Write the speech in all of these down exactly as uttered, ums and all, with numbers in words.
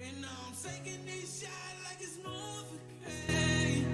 And now I'm taking this shot like it's Novocaine.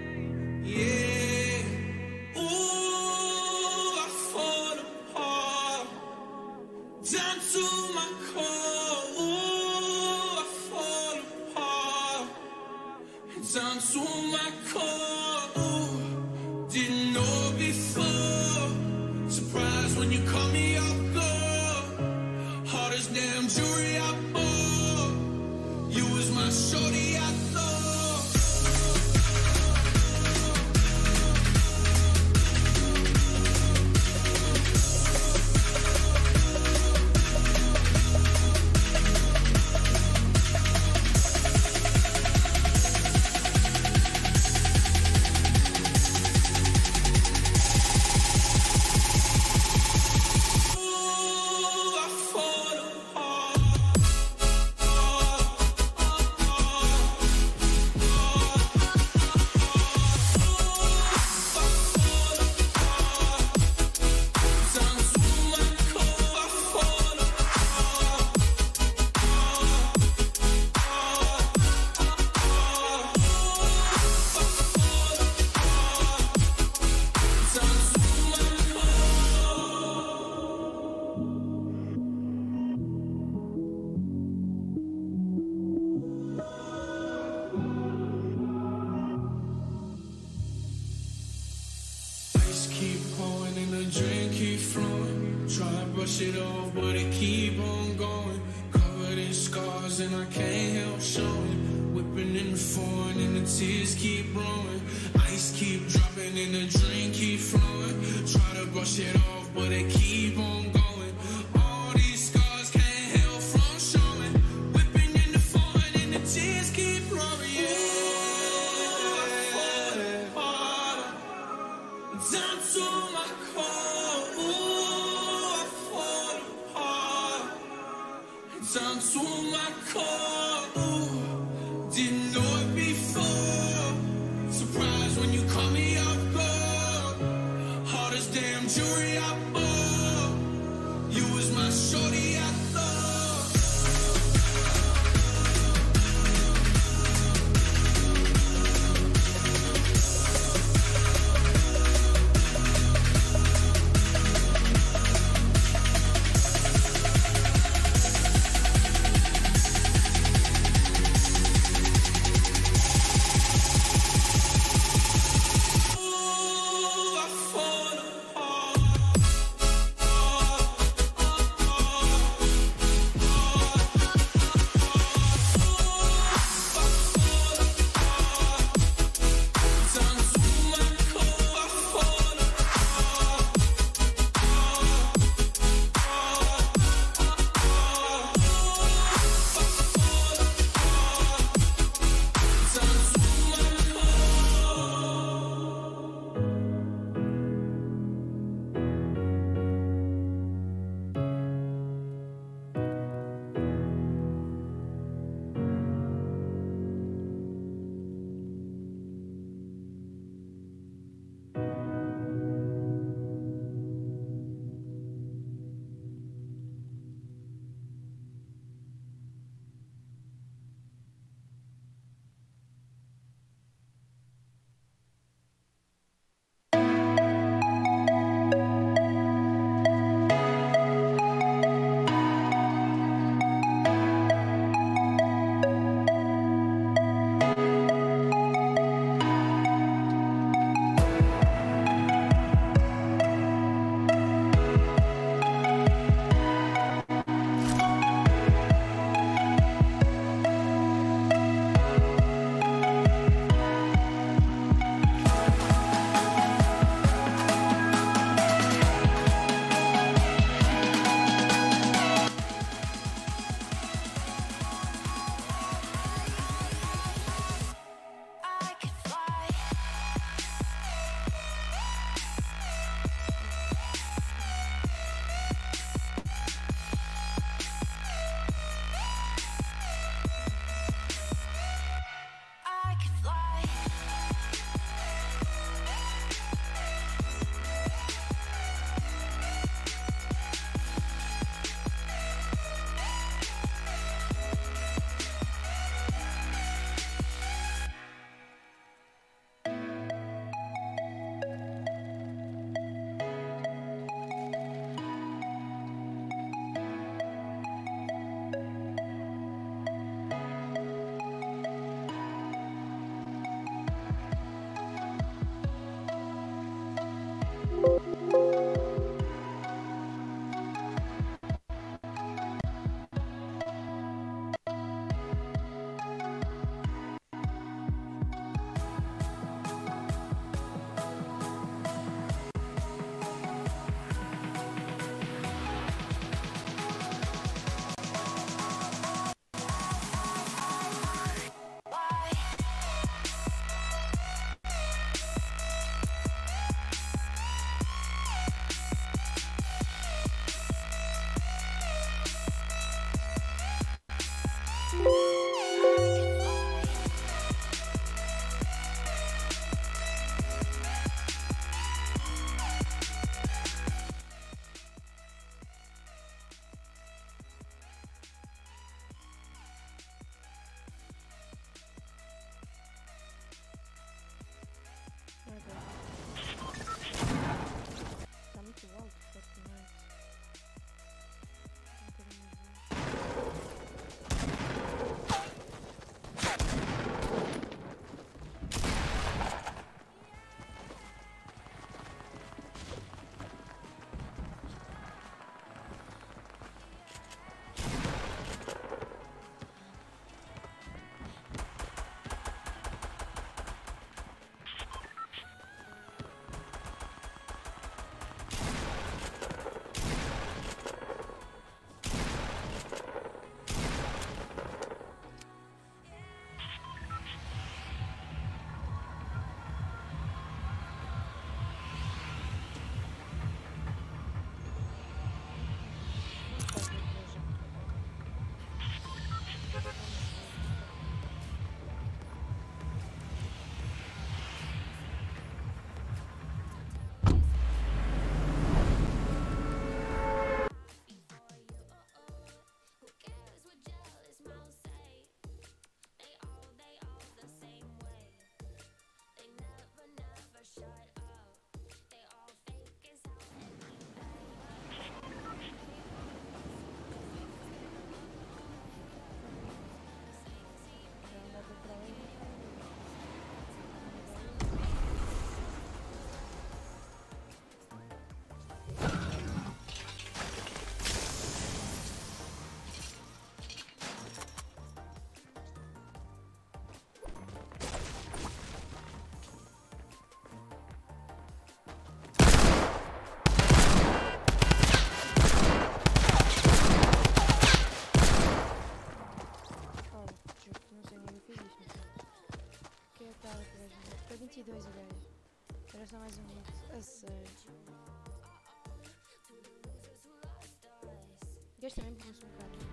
Yeah. Ooh, I fall apart. Down to my core. Ooh, I fall apart. Down to my core. Ooh, didn't know before. Surprised when you call me off guard. Hardest damn jewelry I bought. You was my shorty, I thought. Keep pouring and the drink keep flowing. Try to brush it off, but it keep on going. Covered in scars and I can't help showing. Whipping in the foreign and the tears keep blowing. Ice keep dropping and the drink keep flowing. Try to brush it off, but it keep on going. All these scars can't help from showing. Whipping in the foreign and the tears keep flowing. Yeah. Down to my core, ooh, I fall apart. Down to my core, ooh, didn't know it before. Surprised when you call me off guard. Hardest damn jewelry I bought. You was my shorty, I thought. Está muito alto, fortnite. Um bocadinho mais vinte e dois o gajo. Era só mais um minuto. A sério. O gajo também pôs um bocado.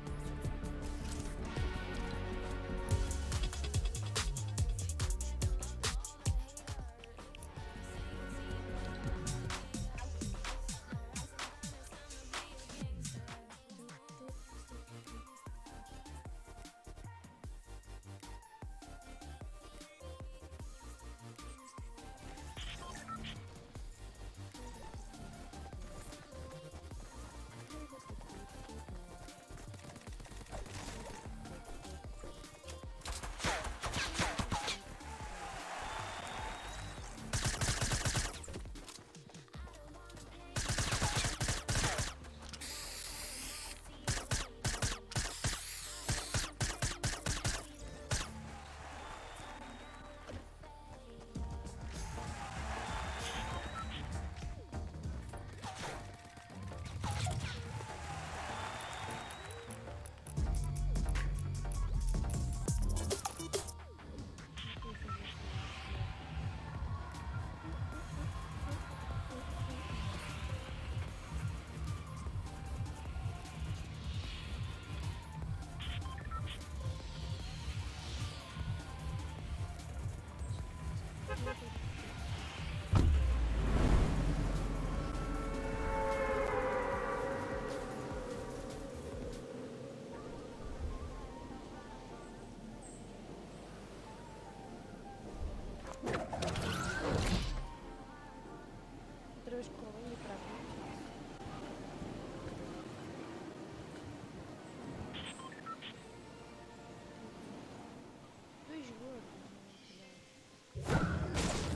Outra vez com o e para aqui. Dois gordos.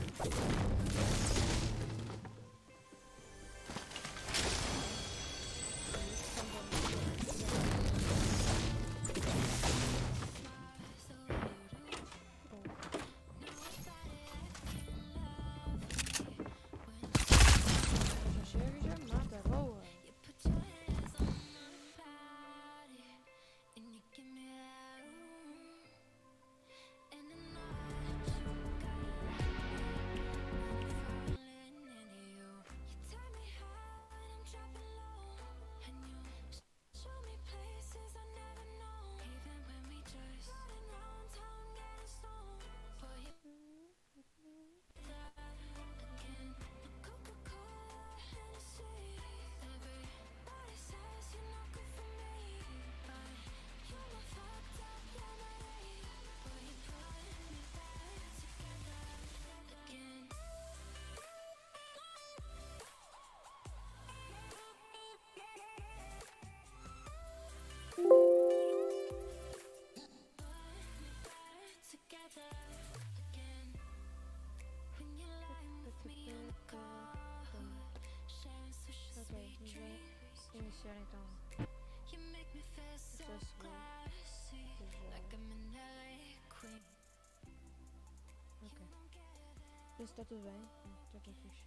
iniciar então. O C S G O. Ok. Vê se está tudo bem. Está tudo fixe.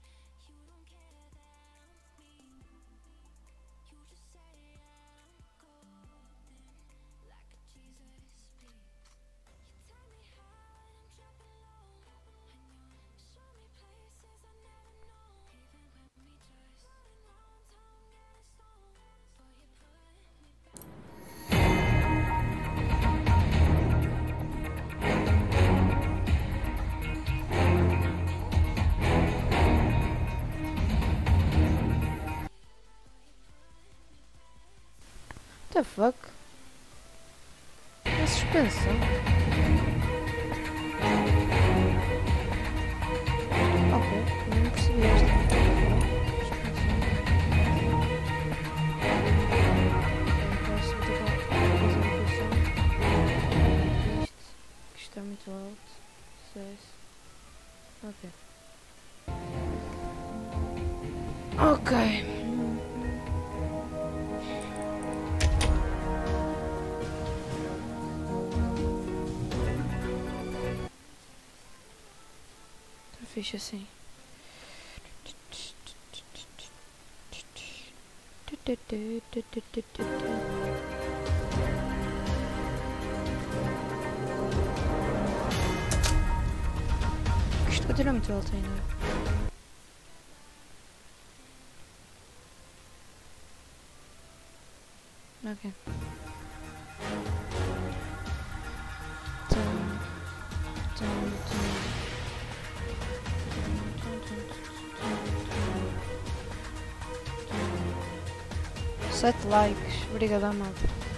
What the fuck? É suspensão. Ok, eu não percebi esta. Isto está muito alto. Sucesso. Ok. Ok. Fixe assim. Isto continua muito alto ainda. Ok. Tum, tum, tum. Sete likes, obrigada amado.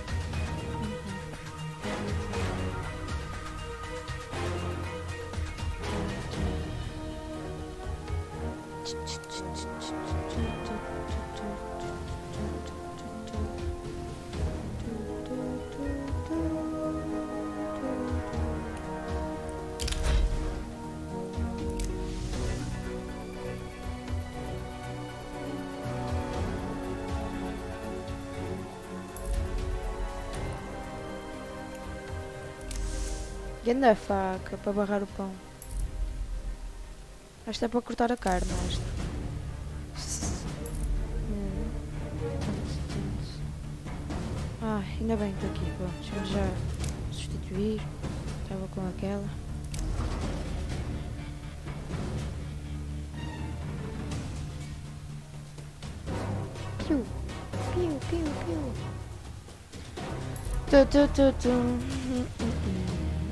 Grande a faca para barrar o pão. Esta é para cortar a carne, esta. Ah, ainda bem que estou aqui, pô. Deixa-me já substituir. Estava com aquela. Piu, piu, piu, piu. Tu, tu, tu, tu. Hum, hum, hum.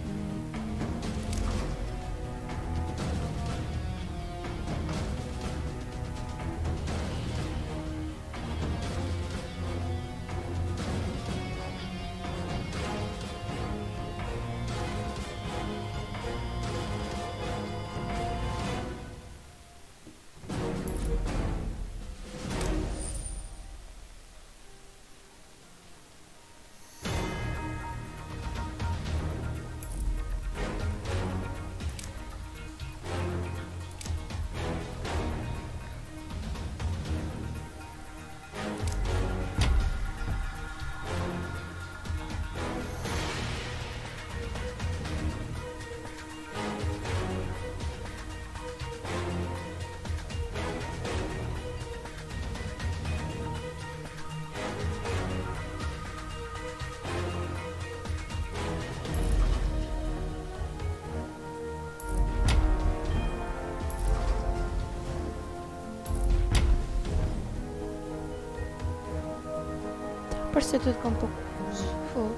Parecia tudo com um pouco de fogo.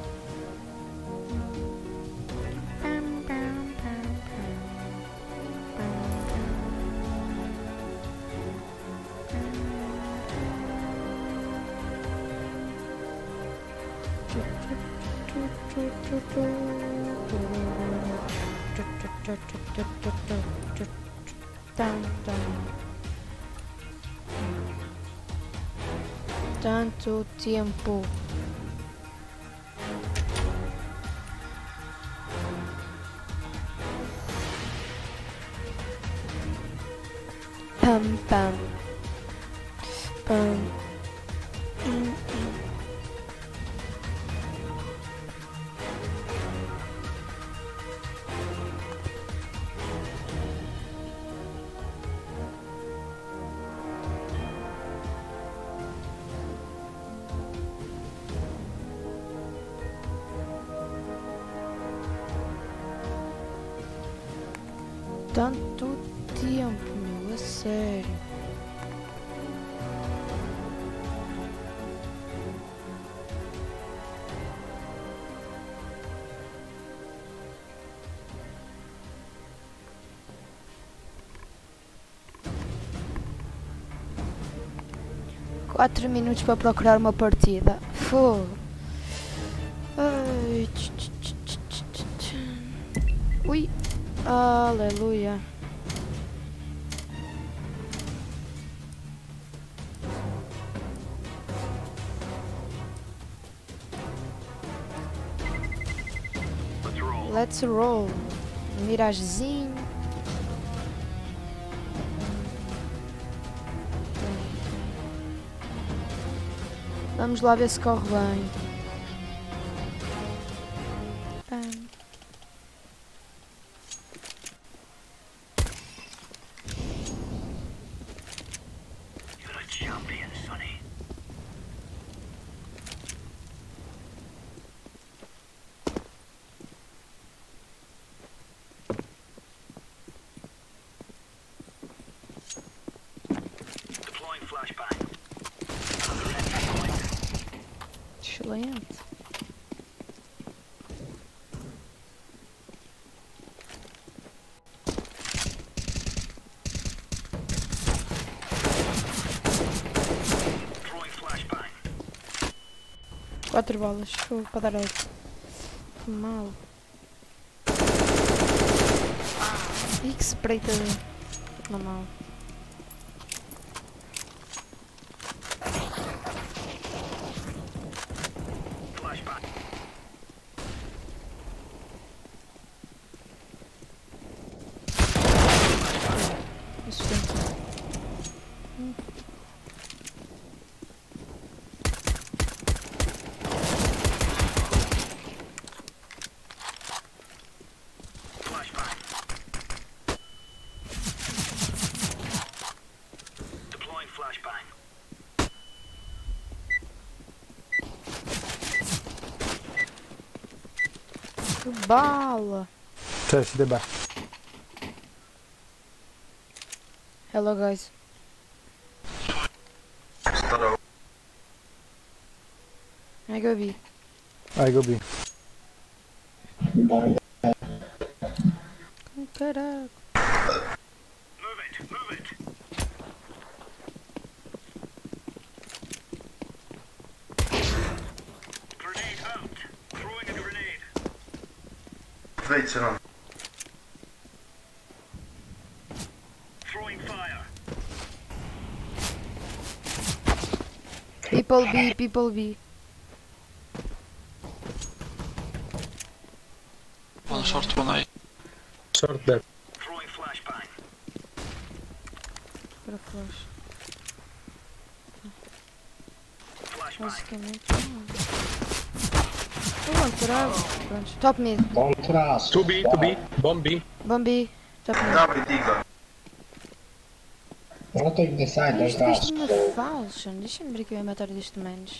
Tanto tempo. Pam pam pam Tanto tempo, meu, a sério. Quatro minutos para procurar uma partida. Fogo. Ai, tch, tch, tch, tch, tch, tch. Ui. Aleluia. Let's roll. Miragezinho. Vamos lá ver se corre bem. Bem. Excelente. Quatro balas, fogo para dar outro. Que mal. Ih, que espreita na mão. Isso tem. Hum. Que bala! Cześć, dyba. Hello guys. I go B. I go B. Caraca. Move it, move it. Grenade out. Throwing a grenade. Wejdźcie nam. Throwing fire. People B, people B. One short, one A. Short dead. Throwing flashbang. Para flash. Flashbang. Basicamente. Oh, caralho. Pronto. Top mid. Bom traço. two B, two B. Bomb B. Bomb B. Top mid. Dawaj, Digla. Não tenho que descer, dois Isto traços. custa-me falso. Deixa-me ver que eu ia matar deste menos.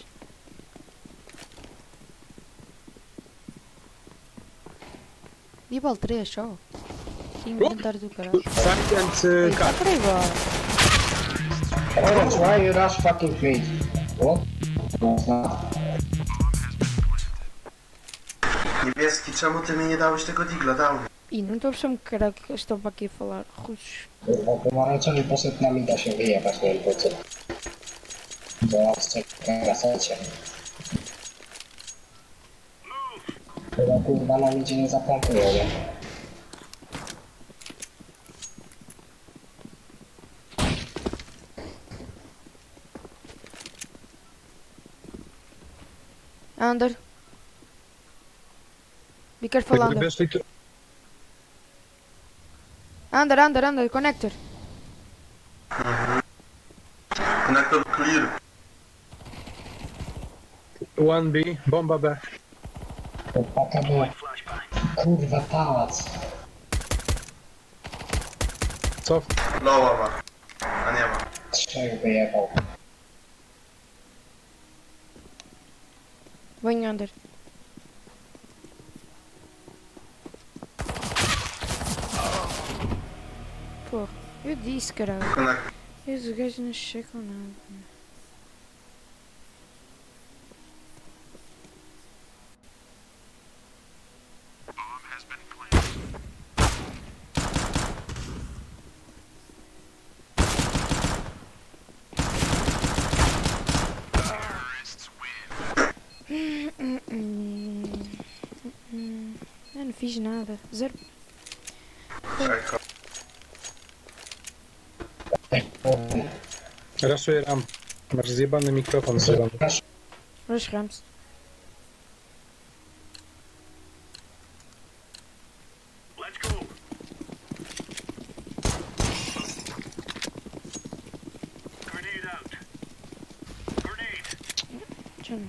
E bal três só. Tinha que inventar do caralho. Side and uh, Tá car. por aí, bora. Oh, that's why you rush fucking feet. What? That's not. Niebieski, czemu ty mi nie dałeś tego Digla? Dał mi. Ih, não estou a perceber que caralho que estão para aqui a falar. Russos. O pomarańczowy poszedł na mida się wyjebać, nie wiem po co. Bo czeka na secie. Chyba kurwa na midzie nie zapompują, nie? Under. Be careful, The under. best way to... Under, under, under. Connector. Connector clear. One B, bomba B. Chłopaka B. Kurwa, pałac. Co? Loła ma. A nie ma. Trzech wyjebał. Going under. Porra, eu disse, caralho. Na... Esses gajos não chegam nada. Eu não fiz nada. Zero. Raszuję ram. Masz zjebany mikrofon z ram. Rush ramps. Johnny,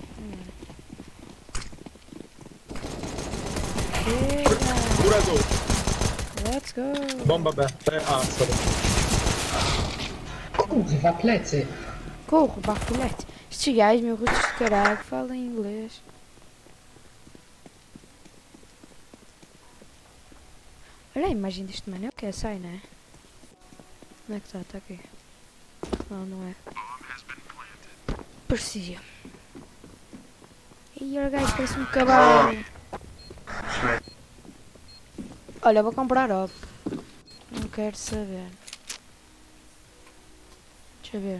Góra dół. let's go. Bomba B. B, A, sorry. Kurwa, plecy. Corro, filete. Estes gajos, meu rutos de caralho, falam inglês. Olha a imagem deste mano, é o que é? Sai, não é? Onde é que está? Está aqui. Não, não é. Parecia. E o gajo parece um cavalo. Olha, vou comprar op. Não quero saber. Deixa eu ver.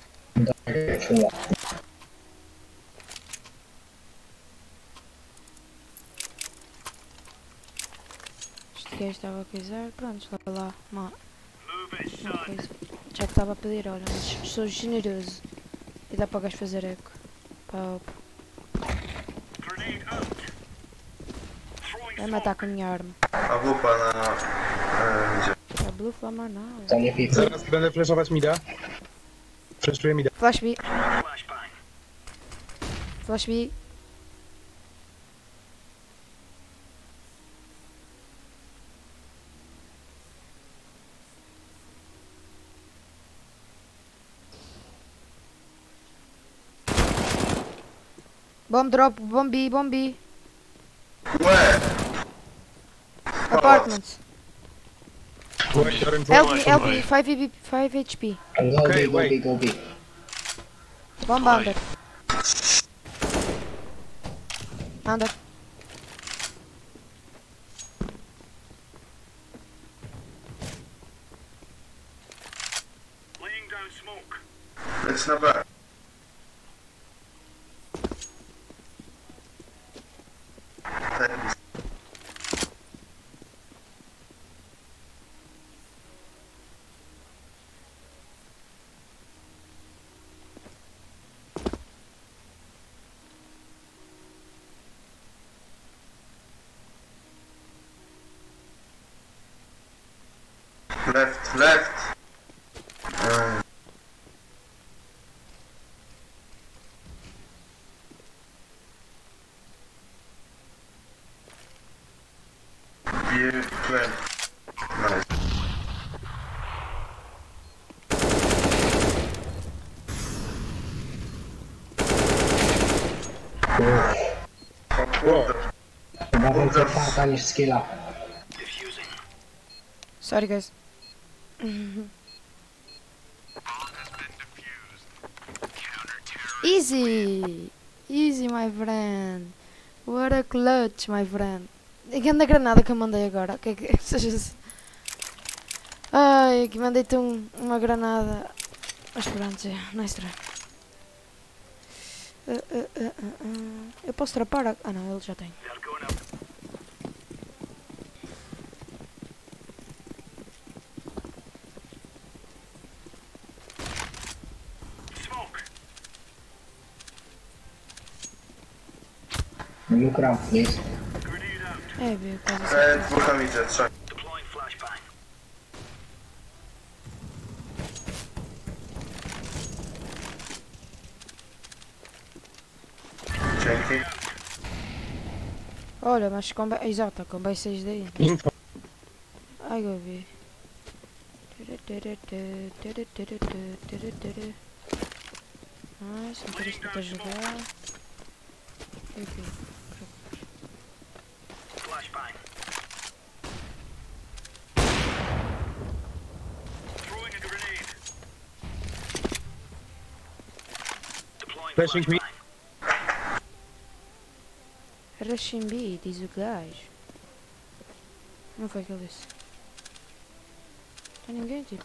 Este gajo estava a coisar. Pronto, lá lá. Uma, uma coisa. Já que estava a pedir, olha, mas sou generoso. E dá para o gajo fazer eco. Para op. Vai matar com a minha arma. A wupa na... E, gdzie? A blue flama não. To nie pizzę. Zaraz będę flashować mida. Flashuję mida. Flash B. Flash B. Bomb drop, bomb B, bomb B. Łe! Apartments. Wait, you're in Help front. me, help me. five B, five H P. Go Okay, B, go wait. B, go B. Bomb under. Under. Leć na B. Zajebiste. Left, left. Mm. You plan. Nice. O kurde. Chyba więcej farta niż skilla. Sorry, guys. Easy! Easy, my friend. What a clutch, my friend. E que anda a granada que eu mandei agora? O que é que seja isso? Ai, que mandei-te um, uma granada. Mas pronto, é. Nice try. Uh, uh, uh, uh, uh. Eu posso trapar? A... Ah não, ele já tem. Look around, please. É, viu, quase E, certeza. dwóch tam idzie, trzech. Olha, mas com bem. Exato, com bem seis daí. Info. Ai, Gabi. Nice, meter isto para jogar. Enfim. Flashing me. Rachimbi, diz o gajo. Não foi o que ele disse. Não tem ninguém, tipo.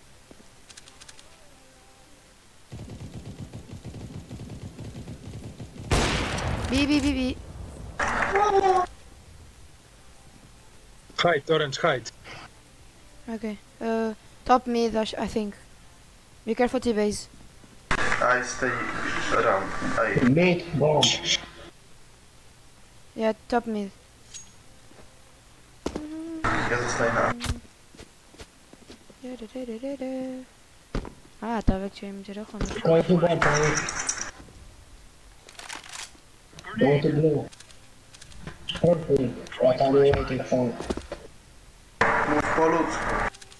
Bi, bi, bi, bi. Height, orange, height. Okay. Uh, top mid, I, sh- I think. Be careful, T-base. I stay around. I... Mid, bomb. Yeah, top mid. Ja zostaję na... Ah, estava que tinha meter a ronda. Going to bomb, going. Going to blue. Purple. What are you waiting for? Mów po ludzku.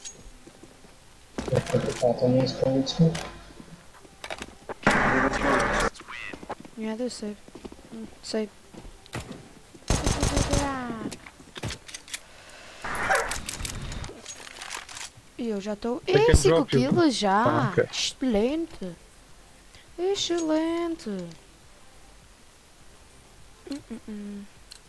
To nie jest po ludzku? Nie rozmawiać. Yeah, do save. Mm, save. E eu já estou. I can É cinco drop you. quilos já! Ah, ok. Excelente! Excelente! Hum, hum, hum.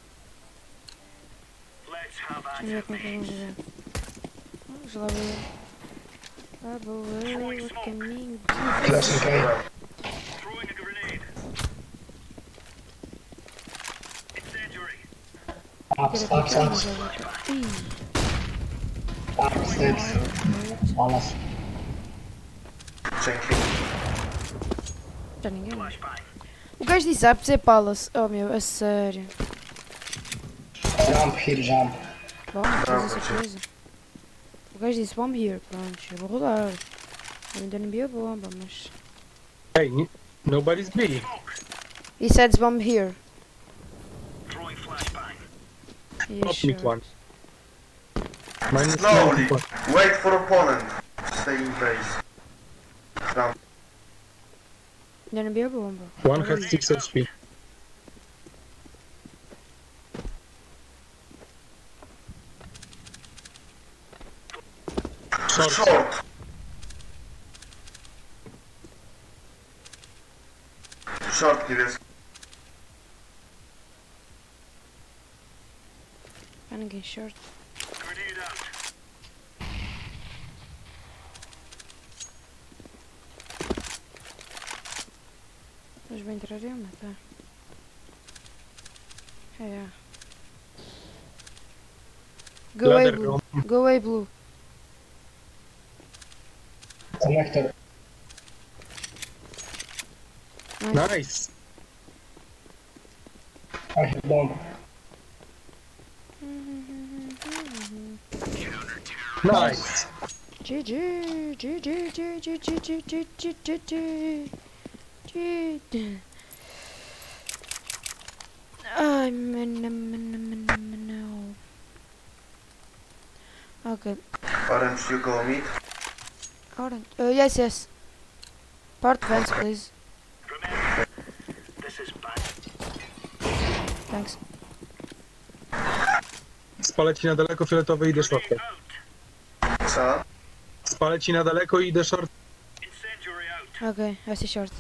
Deixa eu ver como é que vamos ver. Vamos lá ver. Ah, boa, o caminho. Flashing K. Ups, ups, ups. Ih, Ups, steps. Alas. Dzięki. já ninguém. O gajo disse apps é Palace. Oh meu, a sério. Jump, here, jump. Bom, faz essa coisa. O gajo disse bomb here. Pronto, eu vou rodar. Eu ainda não vi a bomba, mas. Hey, n- nobody's B. He said bomb here. Yeah, Top mid sure. one. Minus Slowly. one. Wait for opponent. Stay in base. Down. Ainda não vi a bomba. One has six H P. Short. Short. Short niebieski. Há ninguém short. Mas vai entrar eu, mas tá. É. Go away Ladder blue. room. Go away blue. Connector. Nice. I have bomb. Nice. G G, G G, G G, G G, G G, G G, G G. Ai, mano, mano, mano, mano. Ok. Orange, you go mid. Orange. Uh, yes, yes. Part vents, please. Thanks. Spalę ci na daleko fioletowy i idę shortem. Co? Spalę ci na daleko i idę short. Okay, I see short.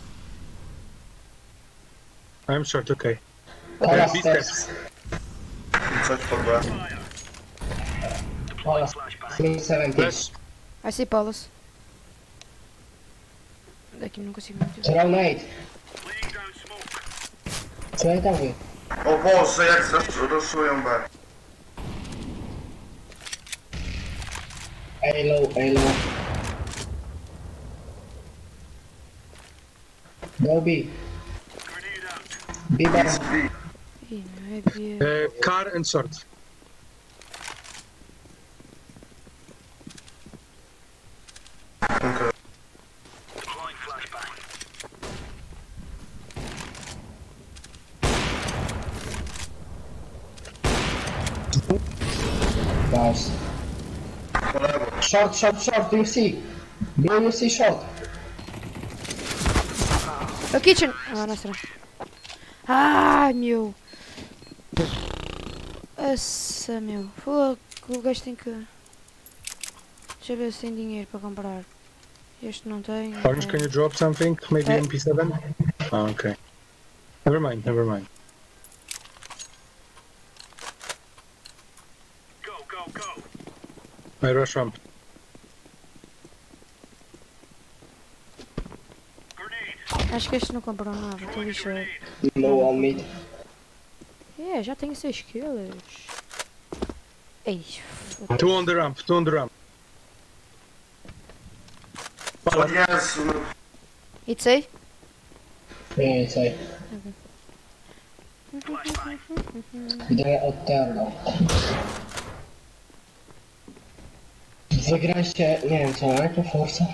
I'm short, okay. Alas, B steps. steps. Coś pod B. Alas. three seventy. Flash. I see Paulus. Daqui não consigo muito. Throw nade. Co ja tam wy? O Boże, jak zas- ruszują B. A low, A low. Go B. B bomb. B. Ih, não é B. Uh, car and short. Okay. Nice. Short, short, short, do you see? Do you see short? O kitchen! Ah, não será. Ai, meu. Essa, meu. Fogo, o gajo tem que... Deixa eu ver se tem dinheiro para comprar. Este não tem. Orange, can you drop something? Maybe Uh, M P seven? Ah, okay. Never mind, never mind. I rush ramp. Acho que este não comprou nada, estou lixado. No on mid. É, já tenho seis kills. Ei, Two on the ramp, two on the ramp. O Jezu, no. it's A? Nie, say. Idę od terno. Wygraliście, nie wiem co, jaką forsę?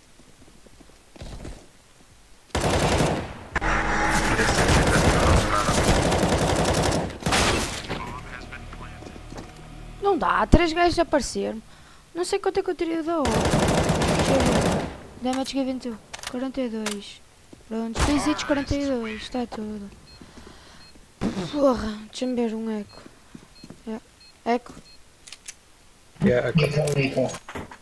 Não dá, três gajos apareceram. Não sei quanto é que eu teria da hora. Deixa eu ver. Damage given to quarenta e dois. Pronto, dois hits quarenta e dois, está tudo. Porra, deixa-me ver um eco. Yeah. Eco? Yeah, okay. Nie zamykam.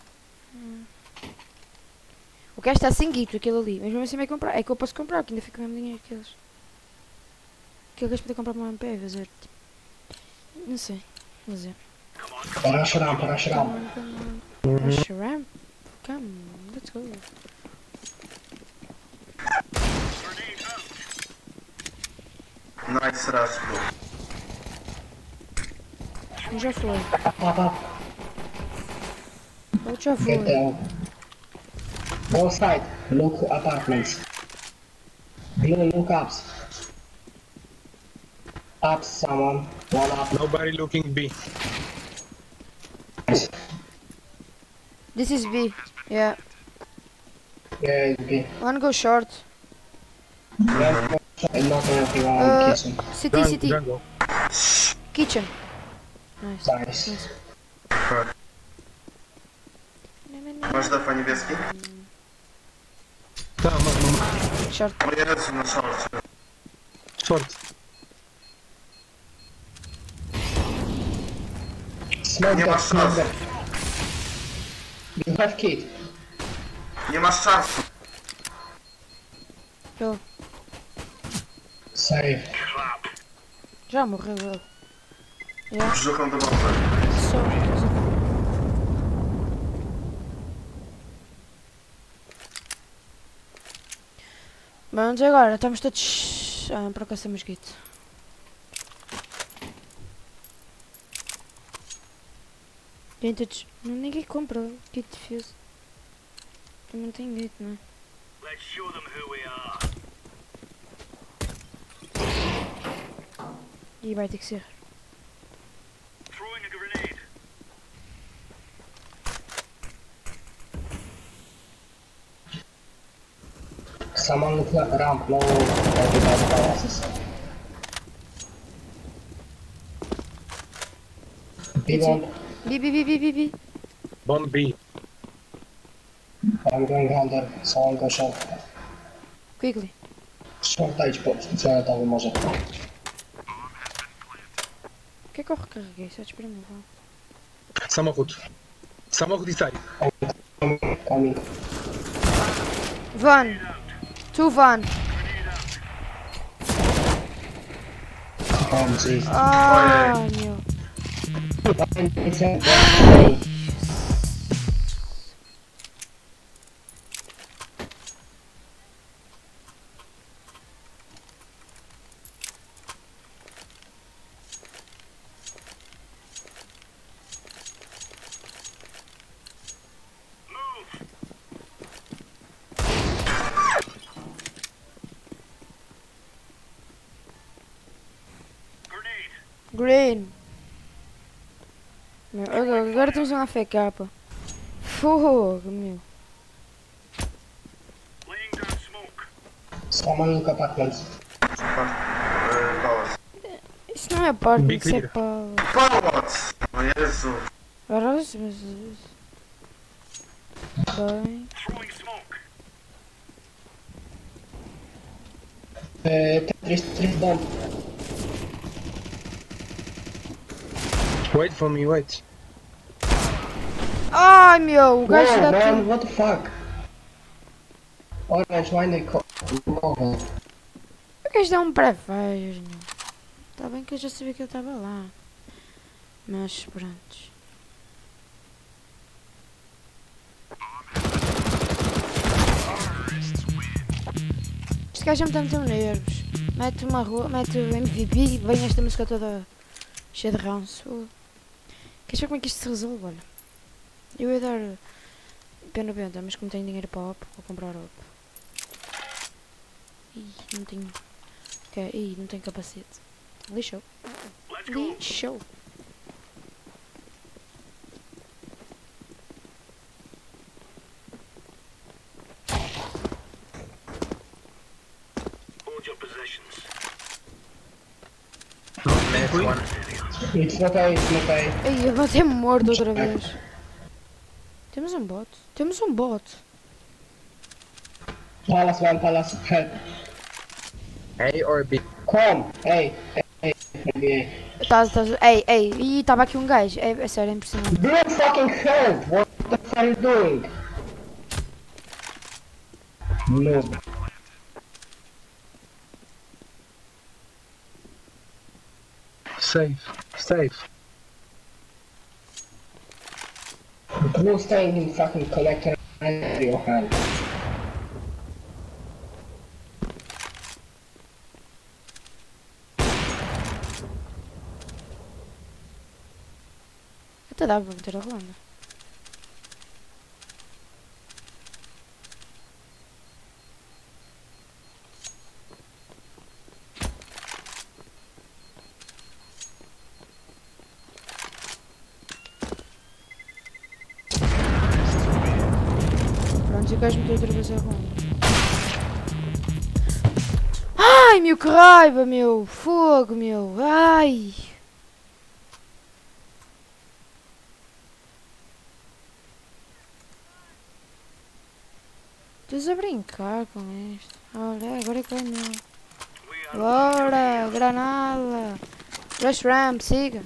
O gajo está sem guito, aquele ali. Mas mesmo assim vai comprar. É que eu posso comprar, que ainda fica o mesmo dinheiro que eles. Aquele gajo pode comprar uma M P, fazer. Não sei. Fazer. Rush ramp, rush ramp. Rush ramp? Come, let's go. Nice rush, bro. Já foi. Up, up, up. Outro já foi. Get down. Go side. Look apartments. Blue, look ups. Up someone. One up. Nobody looking B. This is B. Yeah. Yeah, it's B. One go short. Yeah, I'm not anything on Uh, kitchen. City, Jungle, city. jungle. Kitchen. Nice. Nice. Nice. Masz defa niebieski? Tam, mam, mam. Short. O Jezu, na szorcie. Short. Smoke Nie that, masz smoke czasu. that. You have kid. Nie masz czasu. Go. Save. Já morreu ele. Yeah. Brzuchą do bombę. Só. Vamos agora, estamos todos. Ah, para cá temos guito. Tem todos. Não, ninguém compra kit de defesa. Eu não tenho guito, não é? E vai ter que ser. Someone look at ramp, no everybody passes. Big one. B, B, B, B, B, B. Bomb B. I'm going under, someone go short. Quickly. Short idź po fioletowy może. O que é que eu recarreguei? Só te experimento. Samochód. Samochód i side. Coming. Van. Two van. Oh, jeez. Ah, meu. It's a- Green. Meu, agora, agora temos uma A F K, pá. Fogo, meu. Someone look apartments. Pałac. Isso não é parte, Be isso é clear. pau. Forward! O Jezu. Arroz, mas... Bem... É, tem três, três bombas. Wait for me, wait. Ai meu, o gajo Whoa, dá man, tudo. what the fuck? Orange, why they call... Oh, O gajo dá um pré-fire, meu. Tá bem que eu já sabia que ele estava lá. Mas pronto. Este gajo já me está metendo nervos. Mete uma rua, mete o M V P e vem esta música toda cheia de ranço. Queres ver como é que isto se resolve? Olha. Eu ia dar P noventa, mas como tenho dinheiro para o op, vou comprar o op. Ih, não tenho. Ok, ih, não tenho capacete. Lixou. Lixou. Next one. it's okay, it's okay. Ei, eu vou ter morto outra vez. Temos um bot. Temos um bot. Palace one, palace, help. A or B? Come, hey, hey, hey, hey. Tá, tá, ei, ei, ih, estava aqui um gajo. É, é sério, é impressionante. Do fucking help! What the fuck are you doing? Noob. Safe, safe. No staying in fucking collector and your hand. Até dava para meter a Holanda. Pronto, e o gajo meteu outra vez a Holanda. Ai, meu, que raiva, meu. Fogo, meu. Ai. Estás a brincar com isto. Olha, agora é que vai meu. Bora, granada. Rush ramp, siga.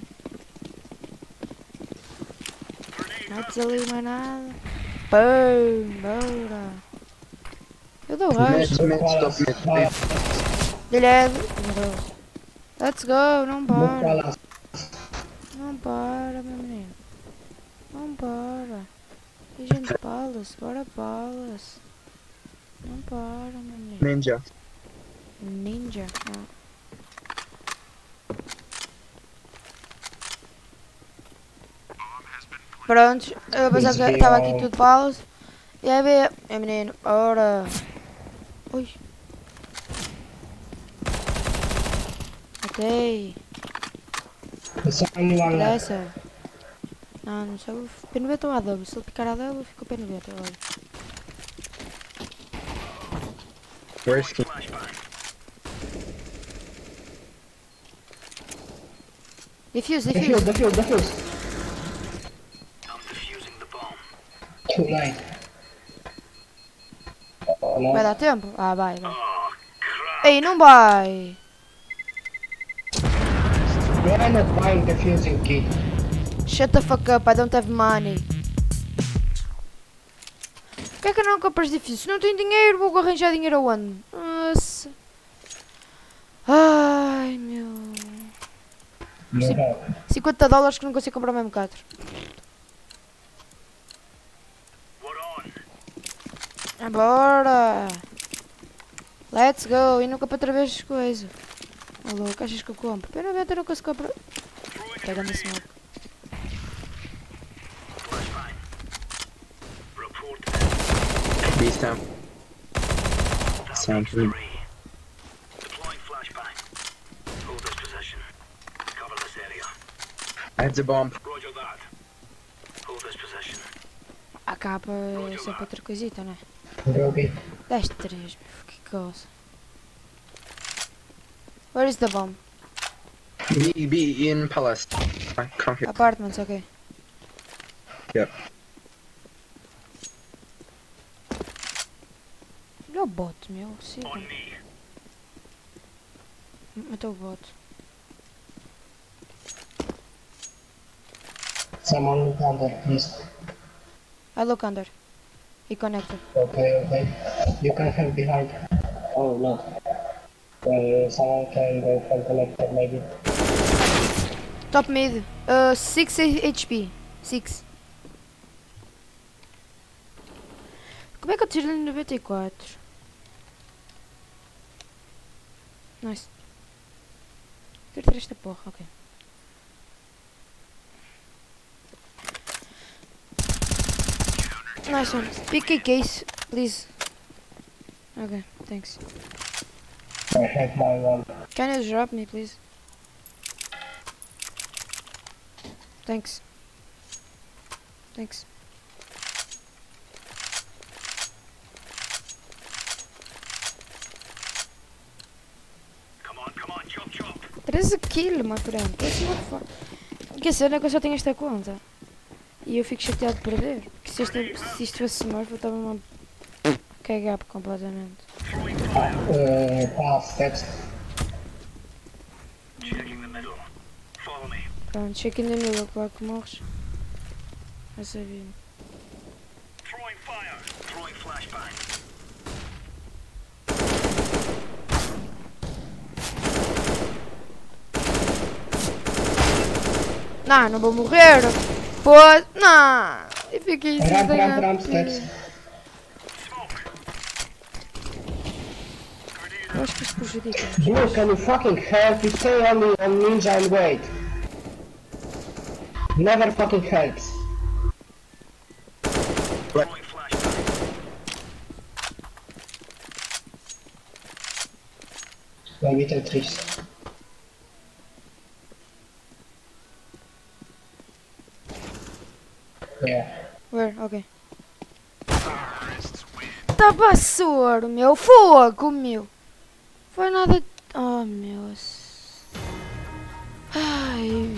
Metes ali mais nada. Pum, bora. Eu dou rush. Mid, mid, stop mid, mid. Dilhado. Let's go, não No para. palace. Não para, meu menino. Não para. E gente, Palace, bora Palace. Não para, meu menino. Ninja. Ninja. Não. Prontos, eu pensava que estava aqui tudo Palace. E aí vê, meu menino, ora. Ui. Matei. There's only one left. Pressa. Não, não sei. P noventa ou A W. Se ele picar A W, fica o P noventa. Olha. Where's he? Defuse, Defuse, defuse. defuse, defuse. Too late. Oh, no. Vai dar tempo? Ah, vai, vai. Ei, não vai. Why am I not buying defusing kit? Shut the fuck up, I don't have money. Por que é que eu não compras defuse? Se não tenho dinheiro, vou arranjar dinheiro aonde? Nossa. Ai, meu. No. cinquenta dólares que não consigo comprar mesmo quatro. Bora! Let's go! E nunca para outra vez as coisas. Oh, louco, achas que eu compro? Pera, eu não consigo comprar. Pega nesse mapa. B stamp. Sound good. I have the bomb. A capa é sempre outra coisita, né? Okay. dez três, que coisa. Where is the bomb? B, B in palace. I come here. Apartments, ok. Yep. Olha o bot, meu. Siga. Matou o bot. Someone look under, please. I look under. He connected. Okay, okay. You can help behind. Oh no. Well, someone can go from connector maybe. Top mid. Uh, six H P. six. Como é que eu tiro em noventa e quatro? Nice. Quero ter esta porra, ok. Nice one. Pick a case, please. Okay, thanks. I have my one. Can you drop me, please? Thanks. Thanks. treze kills, my friend. That's not fun. Porque a cena é que eu só tenho esta conta. E eu fico chateado de perder. Porque se isto, se isto fosse Smurf, eu estava-me a cagar completamente. Uh, pass, steps. Pronto, check in the middle, claro que morres. Eu sabia. Não, não vou morrer. Pois, não. E fiquei sem Ramp, ramp, ganhar. ramp, steps. Eu acho que isto prejudica. Dude, can you fucking help? You stay only on ninja and wait. Never fucking helps. Maybe Tetris. Yeah. Where? Ok. Tá vassouro, meu. Fogo, meu. Foi nada... Oh, meu. Ai...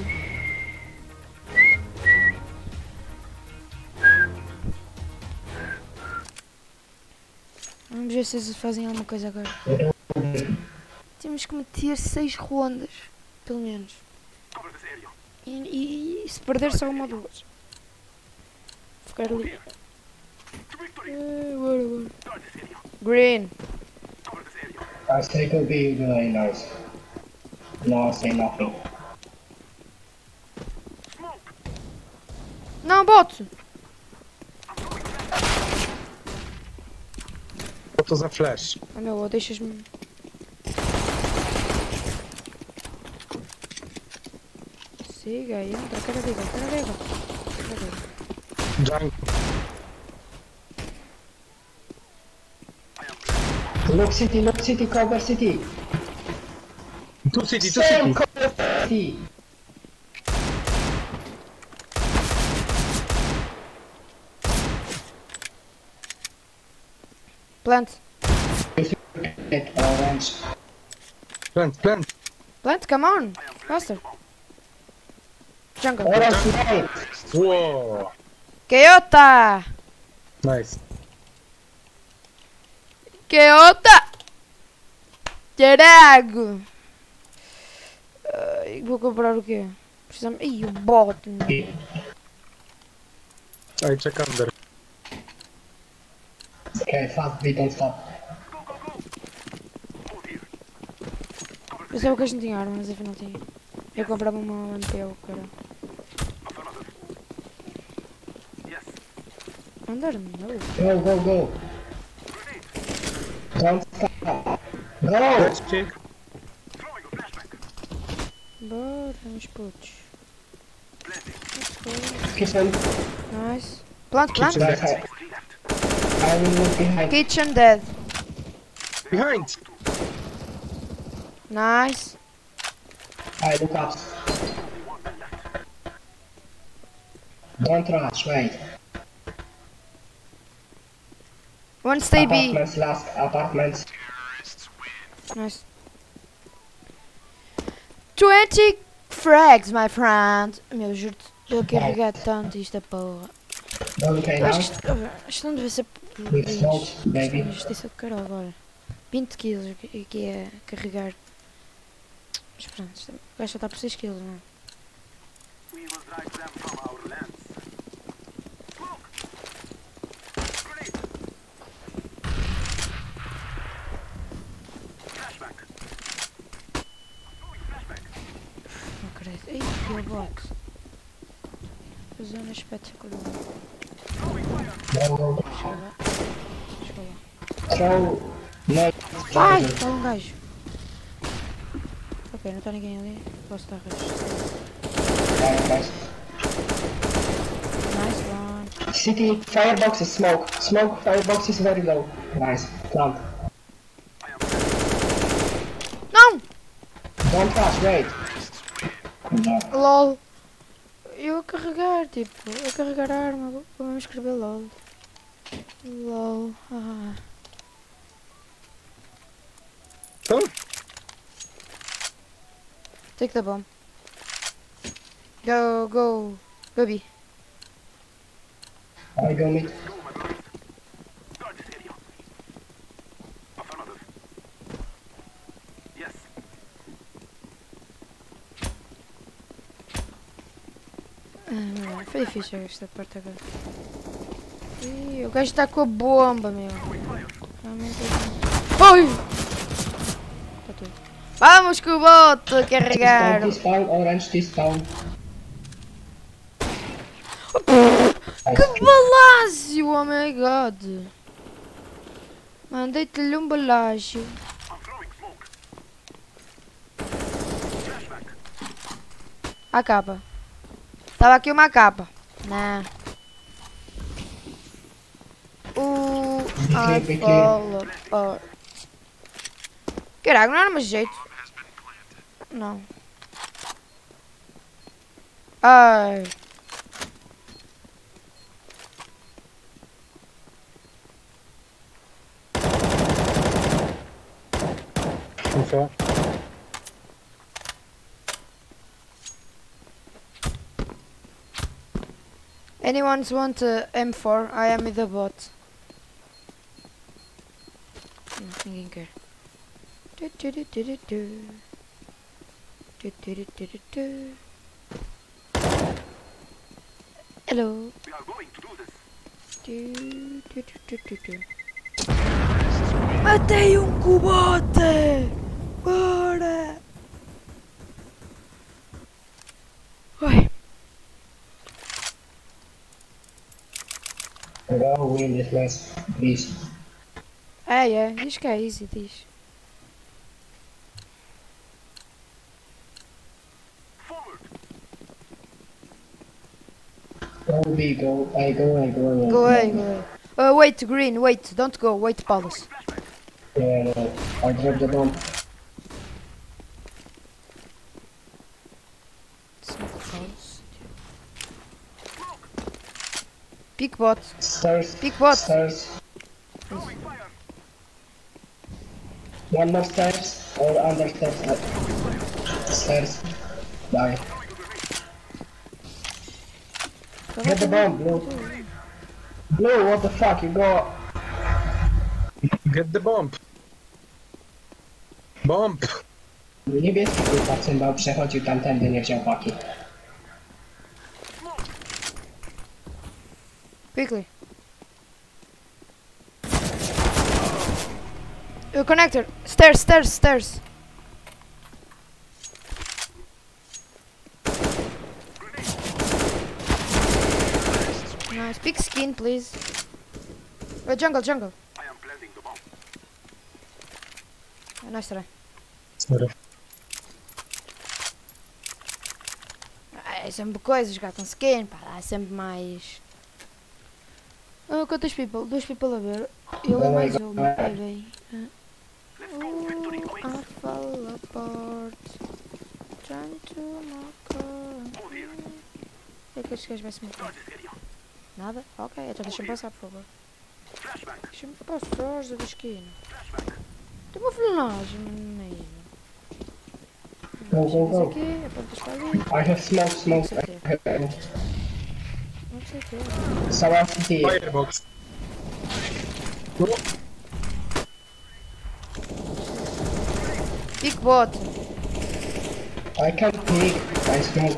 Vamos ver se eles fazem alguma coisa agora. Temos que meter seis rondas, pelo menos. E, e, e se perder só uma ou duas. Ficar ali. Uh, bora, bora. Green. I say could be really nice. No, say nothing. Não, bote! Botas a flash. Ah, meu, deixas-me... Siga aí, entra, cara dele, cara dele. Cara dele. Jungle. Look city, look city, cover city. Two city, two Same city. cover city. Plant. Get orange. Plant, plant. Plant, come on! Faster. Jungle. Orange light. Whoa. Queota! Nice. Queota! Tirago! Ai, vou comprar o quê? Precisamos... Ih, o bot! I check under. Okay, fast beat, don't stop. Pensava que a gente tinha arma, mas afinal tinha. Eu comprava uma M P O, cara. Andar, não. Go, go, go. Don't stop. Go! Let's check. Bora, meus putos. Let's go. Kitchen. Nice. Plant, plant. Kitchen. Right side. I will look behind. Kitchen dead. Behind. Nice. I look up. Don't rush, wait. One stay B. Apartments, last apartments. Nice. twenty frags, my friend. Meu, juro-te, eu a carregar tanto isto, porra. Okay, Eu now. acho que isto, isto não deve ser por With isso. smoke, Isto é baby. uma justiça de cara agora. vinte quilos aqui aqui é carregar. Mas pronto, isto é- o gajo já está por seis quilos, não é? Não acredito. Ih, que bot. A zona é espetacular. Go, go, go. Chega lá. Chega lá. Throw. No. Ai, está um gajo. Ok, não está ninguém ali. Posso dar rush. Nice. Nice one. City, fireboxes, smoke. Smoke, fireboxes very low. Nice. Plant. Não! Don't rush, wait. No. LOL. Eu a carregar, tipo, a carregar a arma. Vou vou mesmo escrever LOL. LOL. Ah. Então, Take the bomb. Go, go. Go B. I go mid. Ah, meu, foi difícil esta parte agora. Ih, o gajo está com a bomba, meu. Realmente é... Oi! Tá tudo. Vamos com o bote a carregar! T-spawn, orange T-spawn. Que balácio! Oh my god! Mandei-te-lhe um balácio. A capa. Tava aqui uma capa. Não. Uh, I Be clear, be fall apart. Caraca, não era mais jeito. Não. Ai. vamos falar. Anyone want uh, M four? I am with the bot. Não, ninguém quer. Du, du, du, du, du, du. Du, du, du, du, du, du. Hello. Du, du, du, du, du, du. Matei um cubote! Bora! Oi. Go win this match, please. É, é, diz que é easy, diz. Go B, go, I go, I go, I Go away, go away. Uh, wait, green, wait, don't go, wait, Paulus. Yeah, no, I dropped the bomb. Smoke Paulus. Pick bot, Stairs, pick bot. stairs. One more stairs, or under stairs. uh, Stairs. Bye. Get the bomb, Blue. Blue, what the fuck, you go... Get the bomb. Bomb. Niebieski kurwa cymbał, przechodził tamtędy, nie wziął paki. Quickly. Uh, connector, stairs, stairs, stairs. Nice, pick skin, please. Uh, jungle, jungle. Uh, nice try. Sorry. É sempre coisas, gatam skin, pá, há sempre mais. Uh, quantas people? Dois people a ver. Eu é mais uma, é bem. Uh, I fall apart. Trying to knock on. O que é que este gajo vai se meter? Nada? Ok, então deixa-me passar, por favor. Deixa-me passar, Zé da esquina. Tem uma frenagem, menino. Go, go, Chegas go. aqui, apontas para ali. I have smoke, smoke. Não sei I have Não sei o quê. someone city. Firebox. Oh, Pick bot. I can't pick. I smoke.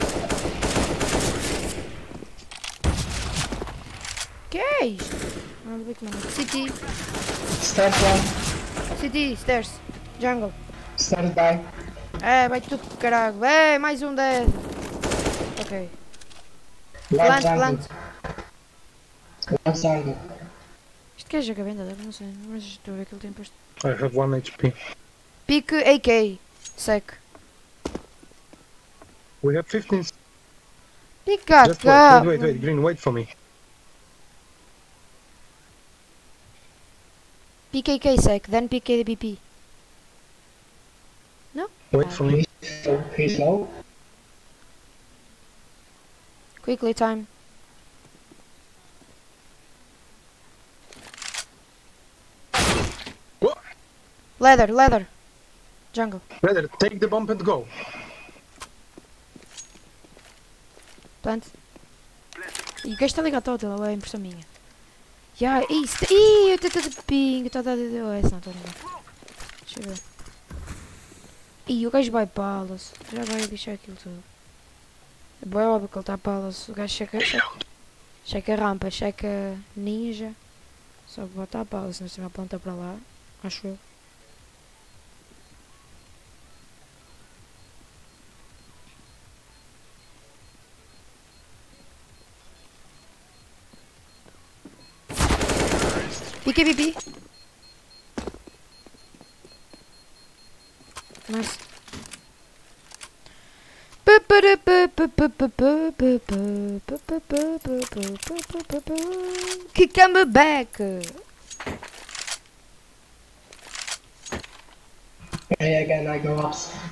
Que é isto? Não vi que não. City. Stairs one. City, stairs. Jungle. Stairs die. É, vai tudo pro caralho. É, mais um dead. Ok. Last Plant, jungle. plant. Last jungle. Isto que é jogar venda, não sei. Mas estou a ver que ele tem posto. I have one H P. Pick A K. Sec. We have fifteen. Pick A K. Just wait, wait, wait, wait. Green, wait for me. Pick A K sec, then pick A B P. No? Wait for me. So he's low. Quickly time. What? Leather, leather. Jungle. Rather, take the bomb and go. Plant. E o gajo está ligado ao tele, é impressão minha. Ya, yeah, isso. Ih, eu estou de ping. Eu estou a dar de O S, não estou a ligar. Deixa eu ver. Ih, o gajo vai palas. Já vai lixar aquilo tudo. É bem óbvio que ele está a palas. O gajo checa, checa, checa rampa, checa ninja. Só que botar a palas, se não estiver a planta para lá. Acho eu. Pique B P. Nice. Kick me back. Hey, again, I go up.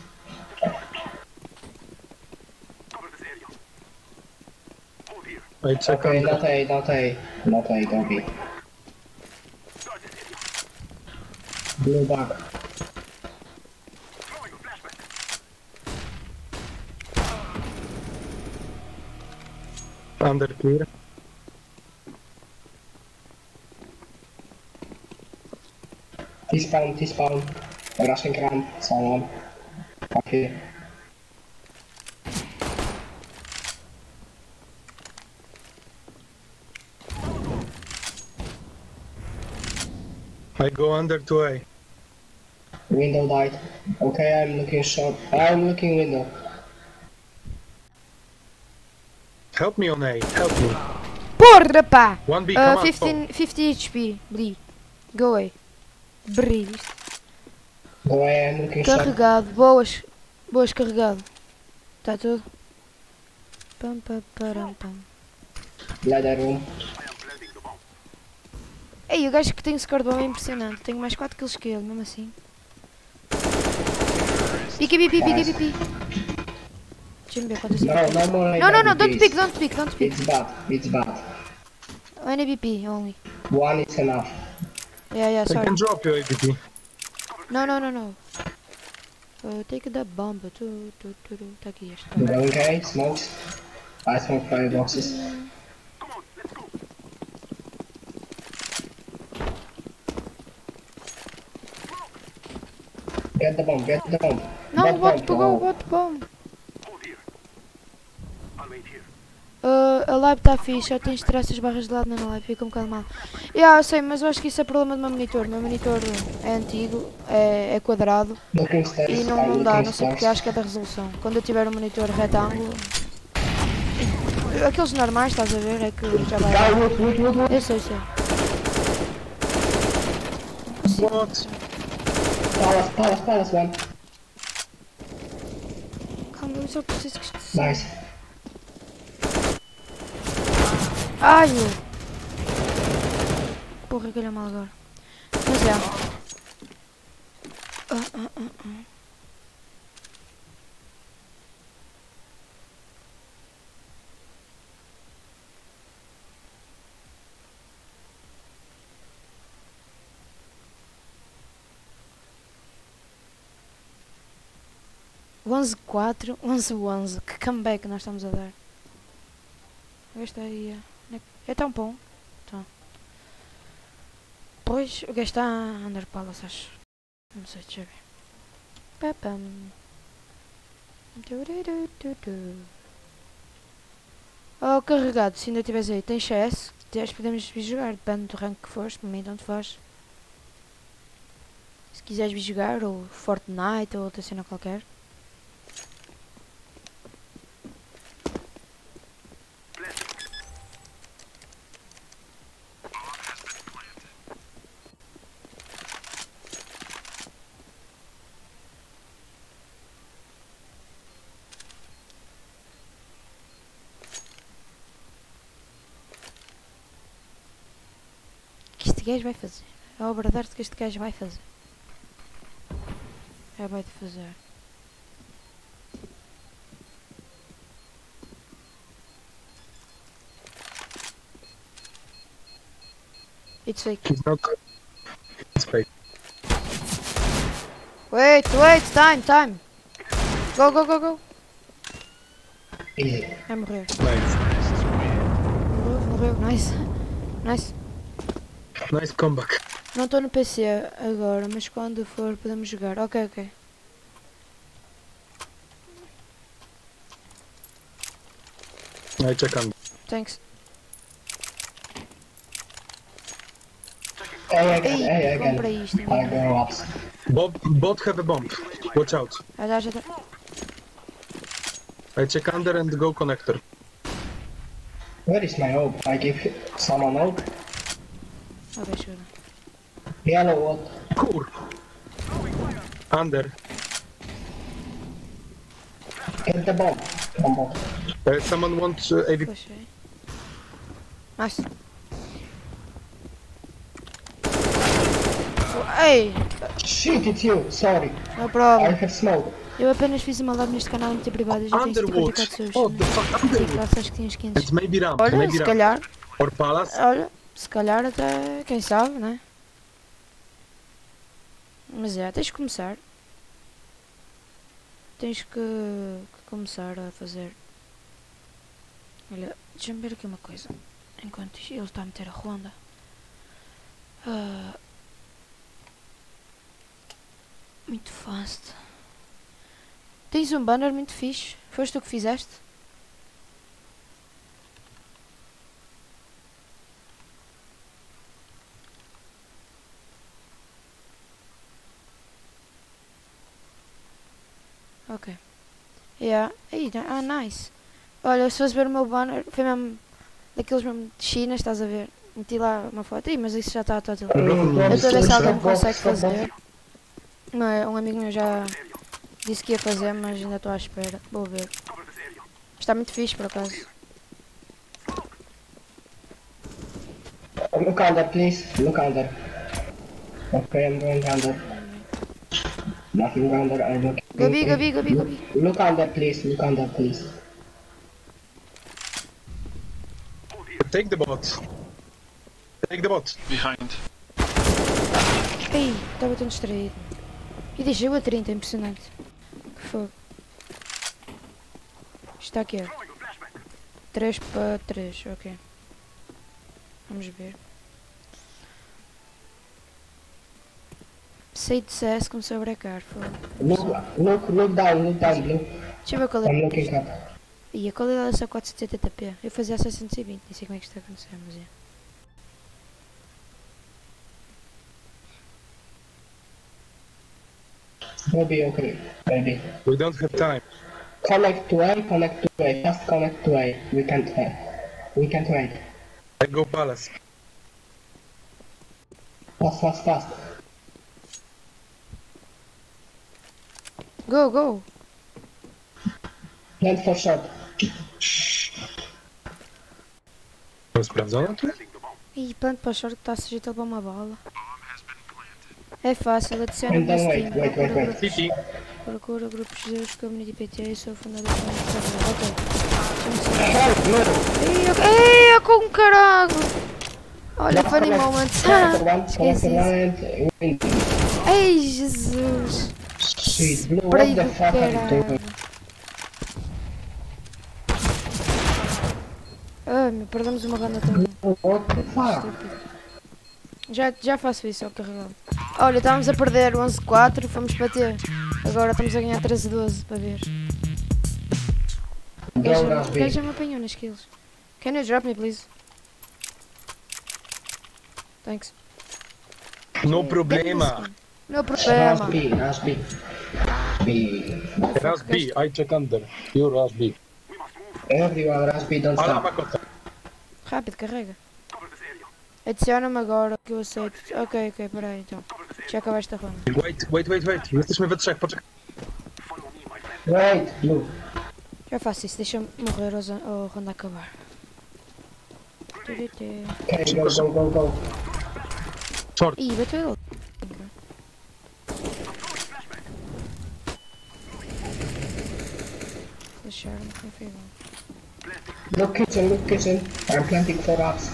I check Okay, under. not A, not A. Not A, don't be. Blue bug. Under clear. T-spawn, T-spawn. Rushing ramp, someone. Up here. I go under to A. Window died. Okay, I'm looking short. I'm looking window. Help me on A. Help me. Porra, pá! One B, Uh, come on. fifteen, fifty H P. Bri. Go away. Bri. Go away, I'm looking short. Carregado. Boas. Boas, carregado. Está tudo. Pam, pam, param, pam. Ladder room. Ei, o gajo que tem score bom é impressionante. Tenho mais quatro kills que ele, mesmo assim. Pique, pique, pique, pique, pique. Deixa-me ver quantas. No, no more. No, no, no, don't A W Ps. pick, don't pick, don't pick. It's bad, it's bad. One A B P only. One is enough. Yeah, yeah, I sorry. can drop you A P T. No, no, no, no. Uh, take the bomb. Tu, tu, tu, tu. Tá aqui este. Going A, smokes. I smoke fireboxes. Get the bomb, get the bomb. Não, Bot bot bomb, pegou, oh. bot bomb. Uh, a live está fixe, só tens de tirar essas barras de lado na live, fica um bocado mal. Yeah, eu sei, mas eu acho que isso é problema do meu monitor. O meu monitor é antigo, é, é quadrado Looking stairs, e não, I'm não dá, looking não sei porque stairs. acho que é da resolução. Quando eu tiver um monitor retângulo, aqueles normais, estás a ver, é que já vai Guy, dar. wood, wood, wood, wood. Eu sei, sei. What? Palace, palace, palace, one. Calma, eu só preciso que isto se... Nice. Ai, meu! Porra, calha mal agora. Mas é. Ah, ah, ah, ah. onze quatro, onze onze. Que comeback nós estamos a dar. O gajo está aí. É tão bom. Tá. Pois, o gajo está a andar palas, acho. Não sei, deixa eu ver. Papam. Oh, carregado, se ainda estiveres aí, tens C S? Se tiveres, podemos vir jogar, depende do rank que fores, para mim tanto faz. Se quiseres vir jogar, ou Fortnite, ou outra cena qualquer. Que este gajo vai fazer? É obra de arte que este gajo vai fazer. É, vai fazer. It's fake. He's not. It's fake. Wait, wait, time, time. Go, go, go, go. Easy. Vai morrer. Nice. Morreu, morreu, nice. Nice. Nice comeback. Não estou no P C agora, mas quando for podemos jogar. Ok, ok. I check on. Thanks. Hey, again, Ei, hey, again. comprei isto. I go up. Bob, bot have a bomb. Watch out. Já dá, já dá. I check under and go connector. Where is my orb? I give someone orb. Ok, chegou. Yellow what? Kur. Under. Get the bomb. Bomb. Uh, someone wants uh, A V P. Puxei. Nice. Ei, Shit, it's you. Sorry. no I problem. have smoke. Eu apenas fiz uma live neste canal muito privado e já tenho Underwood. cinquenta e quatro Oh, subs. the fuck, Underwood. Acho que tinha uns quinhentos. It's maybe ramp. Olha, maybe se ramp. calhar, Or palace. olha, se calhar até, quem sabe, né? Mas é, tens que começar. Tens que, que começar a fazer. Olha, deixa-me ver aqui uma coisa. Enquanto ele está a meter a ronda. Ah, muito fast. Tens um banner muito fixe. Foste tu que fizeste? Ok. Yeah. Aí, ah, nice. Olha, se fosse ver o meu banner, foi mesmo daqueles mesmo de China, estás a ver? Meti lá uma foto. Ih, mas isso já está todo. Eu estou a ver se alguém consegue fazer. Não é, um amigo meu já disse que ia fazer, mas ainda estou à espera. Vou ver. Está muito fixe por acaso. Look under, please. Look under. Okay, I'm going under. Nothing under. I look. Gabi, Gabi, Gabi, Gabi. Look under, please. Look under, please. Take the bot. Take the bot. Behind. Ei, estava tão distraído. E deixei-o a trinta, impressionante. Que fogo. Está aqui, ó. três para três, ok. Vamos ver. Saí de C S, comecei a brecar, fogo. Look, look, look down. Look down, blue. Deixa eu ver qual I'm é. looking up. E a qualidade é só quatrocentos e oitenta p. Eu fazia a seiscentos e vinte, nem sei como é que isto está a acontecer, mas é. Will be okay, maybe. We don't have time. Connect to A, connect to A. Just connect to A. We can't wait. We can't wait. I go palace. Fast, fast, fast. Go, go! Plant for shot. Não sprawdzono tu? Ih, plante para o short que está sujeito a levar uma bala. É fácil, adiciona And no then Steam. wait, wait, wait, Procura wait. grupos, City. procura grupos de Deus, Community P T A e sou fundador do canal. Ok. Help, no! Ei, eu- ei, eu com caralho! Olha, funny Connect- moment. Connector one, Esqueci connector isso. one, and win. Ei, Jesus! Shit, blue, Para what the fuck are you doing? Ah, meu, perdemos uma ronda também. What the fuck? Já, já faço isso ao carregar. Olha, estávamos a perder onze a quatro, fomos bater. Agora estamos a ganhar treze a doze, para ver. O Go, gajo o Rasby. gajo já me apanhou nas kills. Can you drop me, please? Thanks. No problema. No problema. Rasby, Rasby. Rasby. Ras B, I check under. You Ras B. Everyone, Rasby, don't Ala stop. makota. Rápido, carrega. Adiciona-me agora que eu aceito. Ok, ok, peraí então. Já acabaste a ronda. Wait, wait, wait, wait. Jesteśmy we trzech, poczekaj. Wait, blue. Já faço isso, deixa-me morrer ou a ronda acabar. Okay, go, go, go, go. Short. Ih, bateu ele. Deixaram-me, não foi bom. Look kitchen, look kitchen. I'm planting for us.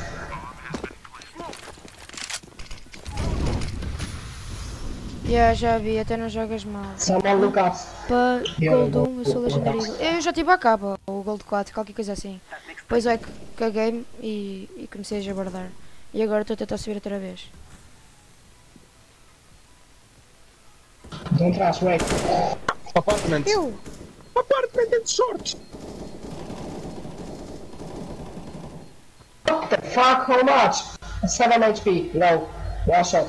Yeah, já vi, até não jogas mal. Someone look us. Para Yeah, Gold um, eu sou go- legendário. go- Eu já tive a capa, o Gold quatro, qualquer coisa assim. Depois é que caguei-me e, e comecei a jabardar. E agora estou a tentar subir outra vez. Don't rush, wait. Apartment. Eu! Apartment and short. What the fuck, how much? seven H P, low. One shot.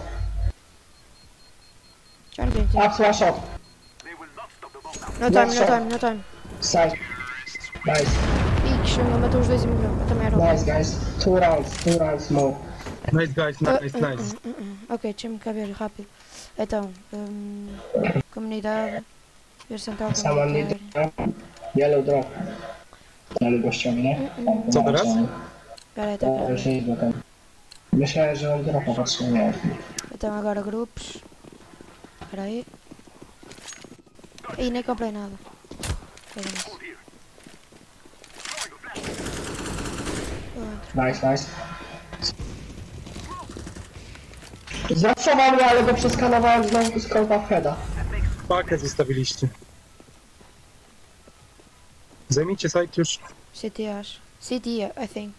Já não tenho tempo. Ups, one shot. No time, no time, no time. Side. Nice. Ih, que chama, matou os dois e morreu. Eu também era o Nice, guys. Two rounds, two rounds more. Nice guys, nice, Ah, ah, nice. ah, ah, ah. Ok, deixa-me cá ver rápido. Então, hum, comunidade. Ver central Someone need comunitário. to yellow drop. Yellow gościowi, nie? Co teraz? Espera aí, tá O, cá. już idę tam. Myślałem, że on dropa potrzebuje. Então agora grupos. Espera aí. Ih, nem comprei nada. Pega nisso. Eu entro. Nice, nice. Zatrzymał mnie, ale go przeskanowałem znowu z kąta Freda. Pakę zostawiliście. Zajmijcie site już. City acho. City, I think.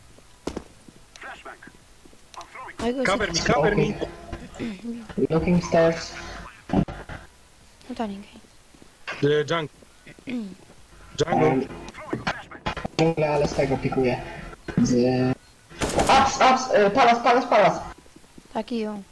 I go Cover me, city. cover me. Looking stairs. Não tá ninguém. The jungle. Jungle. Um, Dżunglę, ale z tego pikuję. Z... Ups, ups, y, palas, palas, palas. Tá aqui um.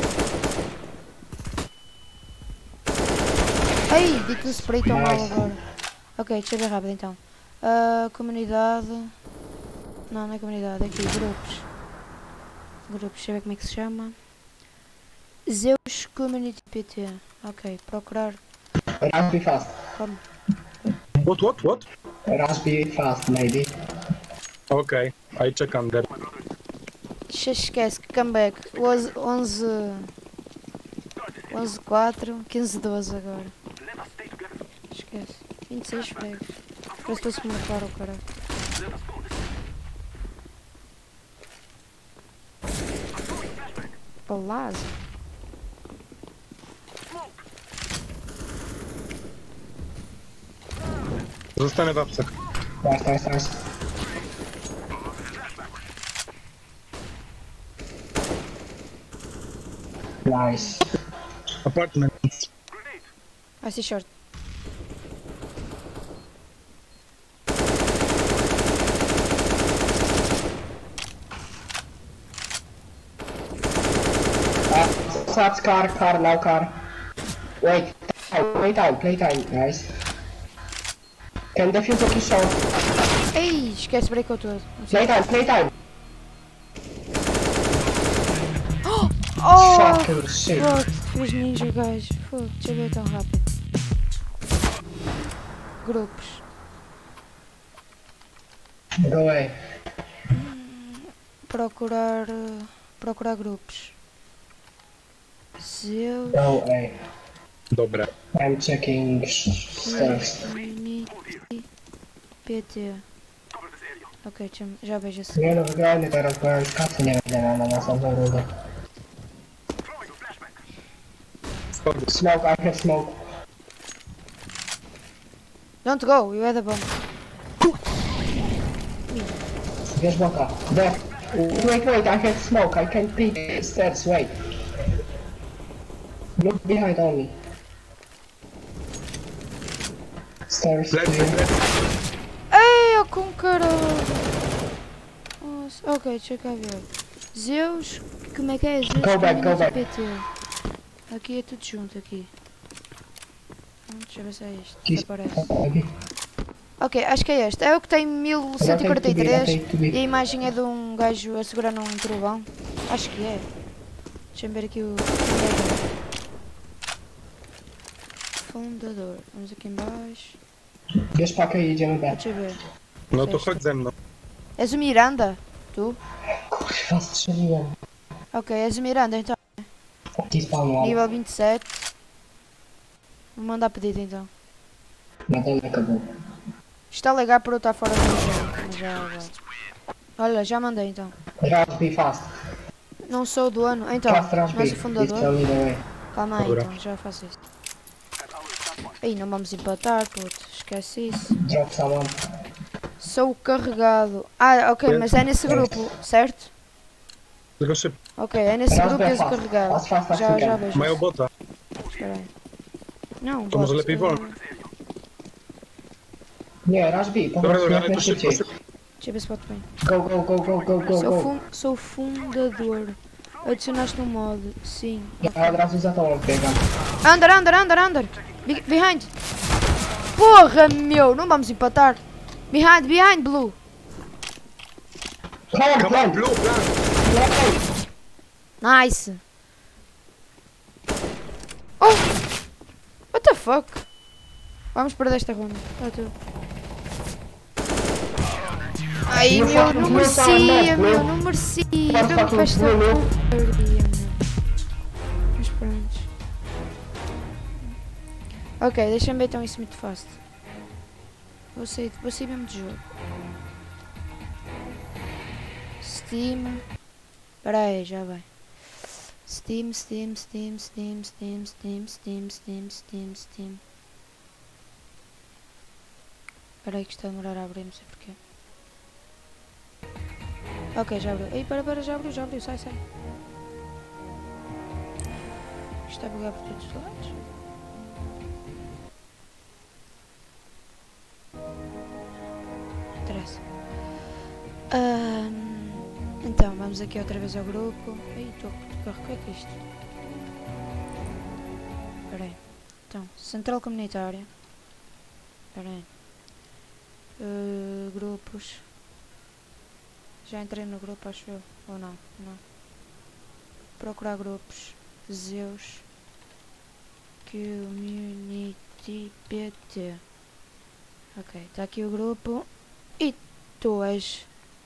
Ai, di que o spray tão mal Nice. agora. Ok, deixa eu ver rápido então. Ah, comunidade. Não, não é comunidade, é aqui, grupos. Grupos, deixa eu ver como é que se chama. Zeus Community P T. Ok, procurar. Raspberry fast. Como? What, what, what? Raspberry fast, maybe. Okay, I check under. Deixa, esquece que comeback. onze, onze, onze quatro, quinze doze agora. Esquece. vinte e seis frags. Parece que estou-se a matar o caralho. Palazzo. Zostanę w apsach. Nice, nice, nice. Nice. Apartment. I see short. Uh, Subs, car, car, now car. Wait, play time, play time, guys. Can defuse aqui só. Ei, esquece, breakou tudo. Play time, play time. Oh! Fucking shit. Fuck, fez ninja, gajo. Fuck, deixa eu ver tão rápido. Grupos. Go away. Procurar. eh, Procurar grupos. Zeus. Go away. Dobra. I'm checking stairs. Community P T. Ok, deixa-me- já vejo esse. Nie no, wygrany teraz, bo ja już kasy nie będę miał na następną rundę. Schody. Smoke, I have smoke. Don't go, you had a bomb. There's one car. There. Wait, wait, I can smoke. I can peek stairs, wait. Look behind only. Stairs. Let's clear. let's Ei, eu com caralho. Nossa, ok, deixa cá ver. Zeus, como é que é? Zeus, Go back, go back. P T. Aqui é tudo junto, aqui. Hum, Deixa eu ver se é este. Se Aqui. aparece. Aqui. Ok, acho que é este. É o que tem mil cento e quarenta e três Rotate to be, rotate to be. e a imagem é de um gajo a segurar num trovão. Acho que é. Deixa-me ver aqui o fundador. Vamos aqui em baixo. Deixa para cair, já não dá. Deixa eu ver. Não estou fazendo, não. És o Miranda? Tu? Faço desligar. Ok, és o Miranda então. Aqui spawn lá. Nível vinte e sete. Vou mandar pedido então. Matando acabou. Está a ligar para eu estar fora do jogo. Mas já vai. Olha, já mandei então. Rush be fast. Não sou do ano. Então, Fast rush mas B. o This fundador. tell me the way. Calma aí Bora. então, já faço isso. Aí não vamos empatar, puto. Esquece isso. Drop someone. Sou carregado. Ah, ok, mas é nesse grupo, certo? Você Ok, é nesse Rush grupo B e és o fast. carregado. Fast, fast, fast, Já, you já can. vejo. mas eu isso. botar. Espera aí. Não, Estamos bot, a ler pivô. eh, Yeah, Rush B. Agora, agora, Don't eu estou mess with sempre. it. Deixa eu ver se boto bem. Go, go, go, go, go, go, Sou, go. fun sou fundador. Adicionaste no mod, sim. Yeah, atrás usa tão pega. Under, under, under, under. Be behind. Porra, meu, não vamos empatar. Behind, behind, blue. Come on, Come on, plant. blue, plant. Nice. Oh! What the fuck? Vamos perder esta ronda. Tá tudo. Ai, You meu, fucking não blue merecia, sound, meu, blue. não merecia. Fuck, Não fucking faz esta blue, meu. porcaria, meu. Mas pronto. Ok, deixa-me ver então isso muito fácil. Vou sair, vou sair mesmo de jogo. Steam. Espera aí, já vai. Steam, Steam, Steam, Steam, Steam, Steam, Steam, Steam, Steam, Steam. Espera aí que está a demorar a abrir, não sei porquê. Ok, já abriu. Ei, para, para, já abriu, já abriu, sai, sai. Isto está a bugar por todos os lados. Não interessa. Ahm, então, vamos aqui outra vez ao grupo. Ei, estou a carro, o que é que é isto? Espera aí. Então, central comunitária. Espera aí. Uh, grupos. Já entrei no grupo, acho eu. Ou não? Não. Procurar grupos. Zeus. Community P T. Ok, está aqui o grupo. E tu és.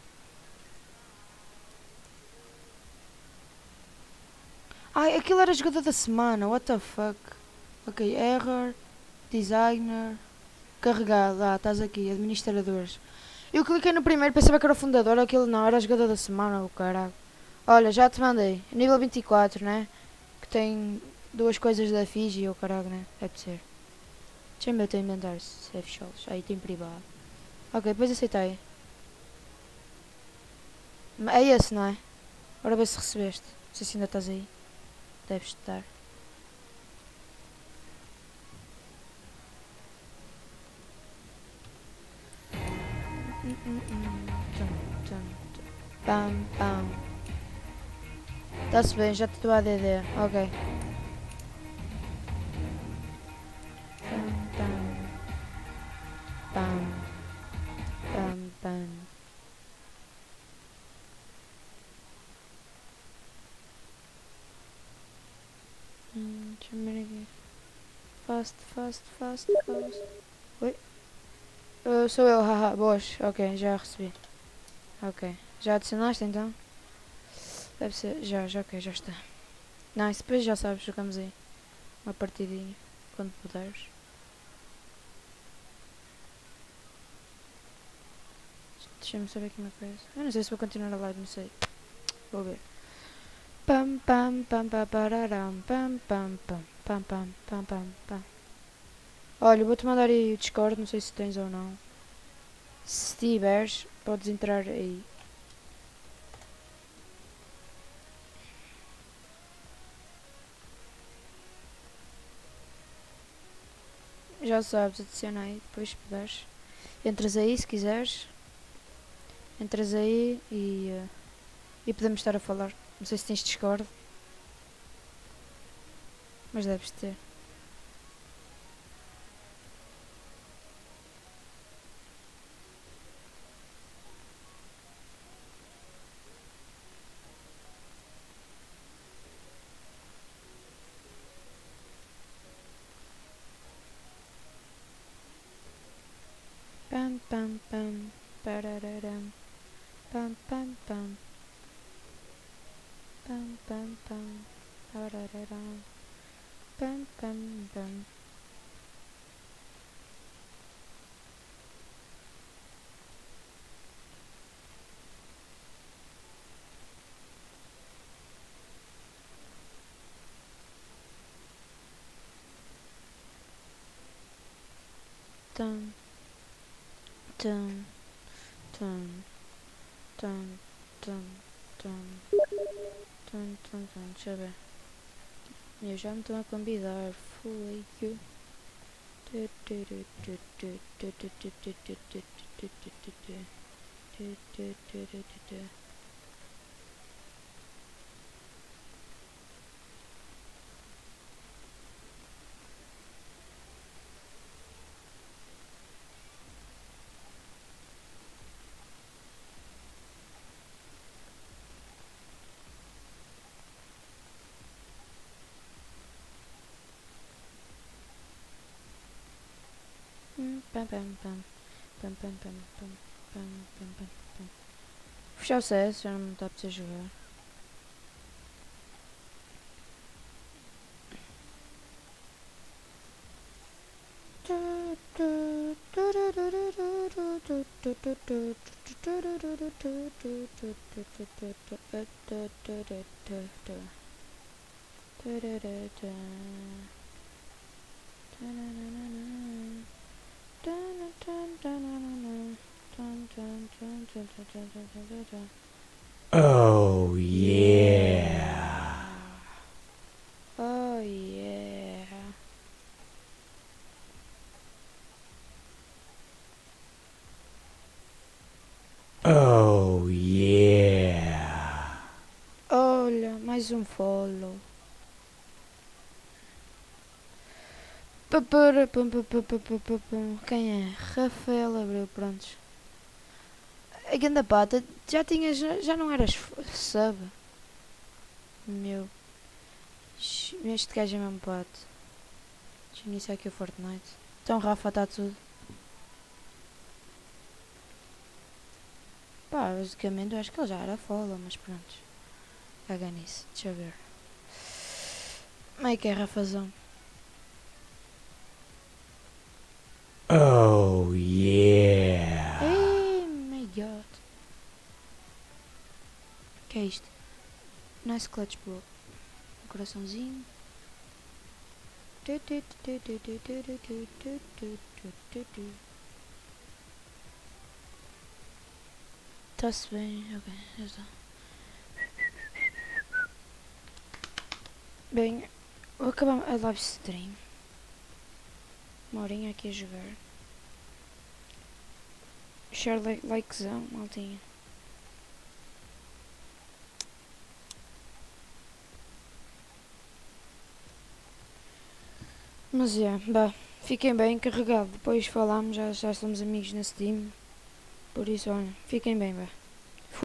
Ai, aquilo era jogador da semana. What the fuck? Ok, error. Designer. Carregado. Ah, estás aqui. Administradores. Eu cliquei no primeiro, pensava que era o fundador. Aquilo não, era jogador da semana. O caralho. Olha, já te mandei. Nível vinte e quatro, né? Que tem duas coisas da Fiji. O caralho, né? Deve ser. Deixa-me ver o teu inventário. Save shows. Aí tem privado. Ok, depois aceitei. É esse, não é? Bora ver se recebeste. Não sei se ainda estás aí. Deves estar. Hum, hum, hum. Tum, tum, tum. Pam, pam. Está-se bem, já te dou a D D. Ok. Pam, pam. Pam. Pam, pam. Hum, deixa-me ver aqui. Fast, fast, fast, fast. Oi? Uh, sou eu, haha, boas. Ok, já recebi. Ok. Já adicionaste então? Deve ser. Já, já, ok, já está. Nice, depois já sabes, jogamos aí. Uma partidinha. Quando puderes. Deixa-me saber aqui uma coisa. Eu não sei se vou continuar a live, não sei. Vou ver. Pam pam pam pam pararam pam pam pam pam pam pam pam pam. Olha, vou-te mandar aí o Discord, não sei se tens ou não. Se tiveres, podes entrar aí. Já sabes, adiciona aí, depois puderes. Entras aí se quiseres. Entras aí e, uh, e podemos estar a falar. Não sei se tens Discord. Mas deves ter. Pam pam pam. Parararam. Pam pam pam. Pam pam pam. Parararam. Pam pam pam. Tum. Tum. Tum. Tum. Tum. Tum. Tum. Tum. Tum. Deixa eu ver. Eu já me estou a convidar. Foi que. Pam pam pam. Pam pam pam pam. Pam pam pam pam. Fechar o C S, já não me dá para jogar. Oh yeah. Oh yeah. Oh yeah. Olha, mais um follow. Papara, pum, pum, pum, pum, pum, pum, pum. Quem é? Rafael Abreu, prontos. A ganda pata, já tinhas, já não eras sub. Meu. Este gajo é mesmo pato. Deixa eu iniciar aqui o Fortnite. Então Rafa está tudo. Pá, basicamente eu acho que ele já era follow, mas pronto. Caga nisso, deixa eu ver. Como é que é, Rafazão? Oh yeah. Ei, my god. O que é isto? Nice clutch, bro. Um coraçãozinho. Tá-se bem, ok, já está. Bem, vou acabar a live stream. Uma horinha aqui a jogar. Share like, likezão, maltinha. Mas é, yeah, bah, fiquem bem, carregado. Depois falamos, já, já somos amigos nesse time. Por isso, olha, fiquem bem, bah.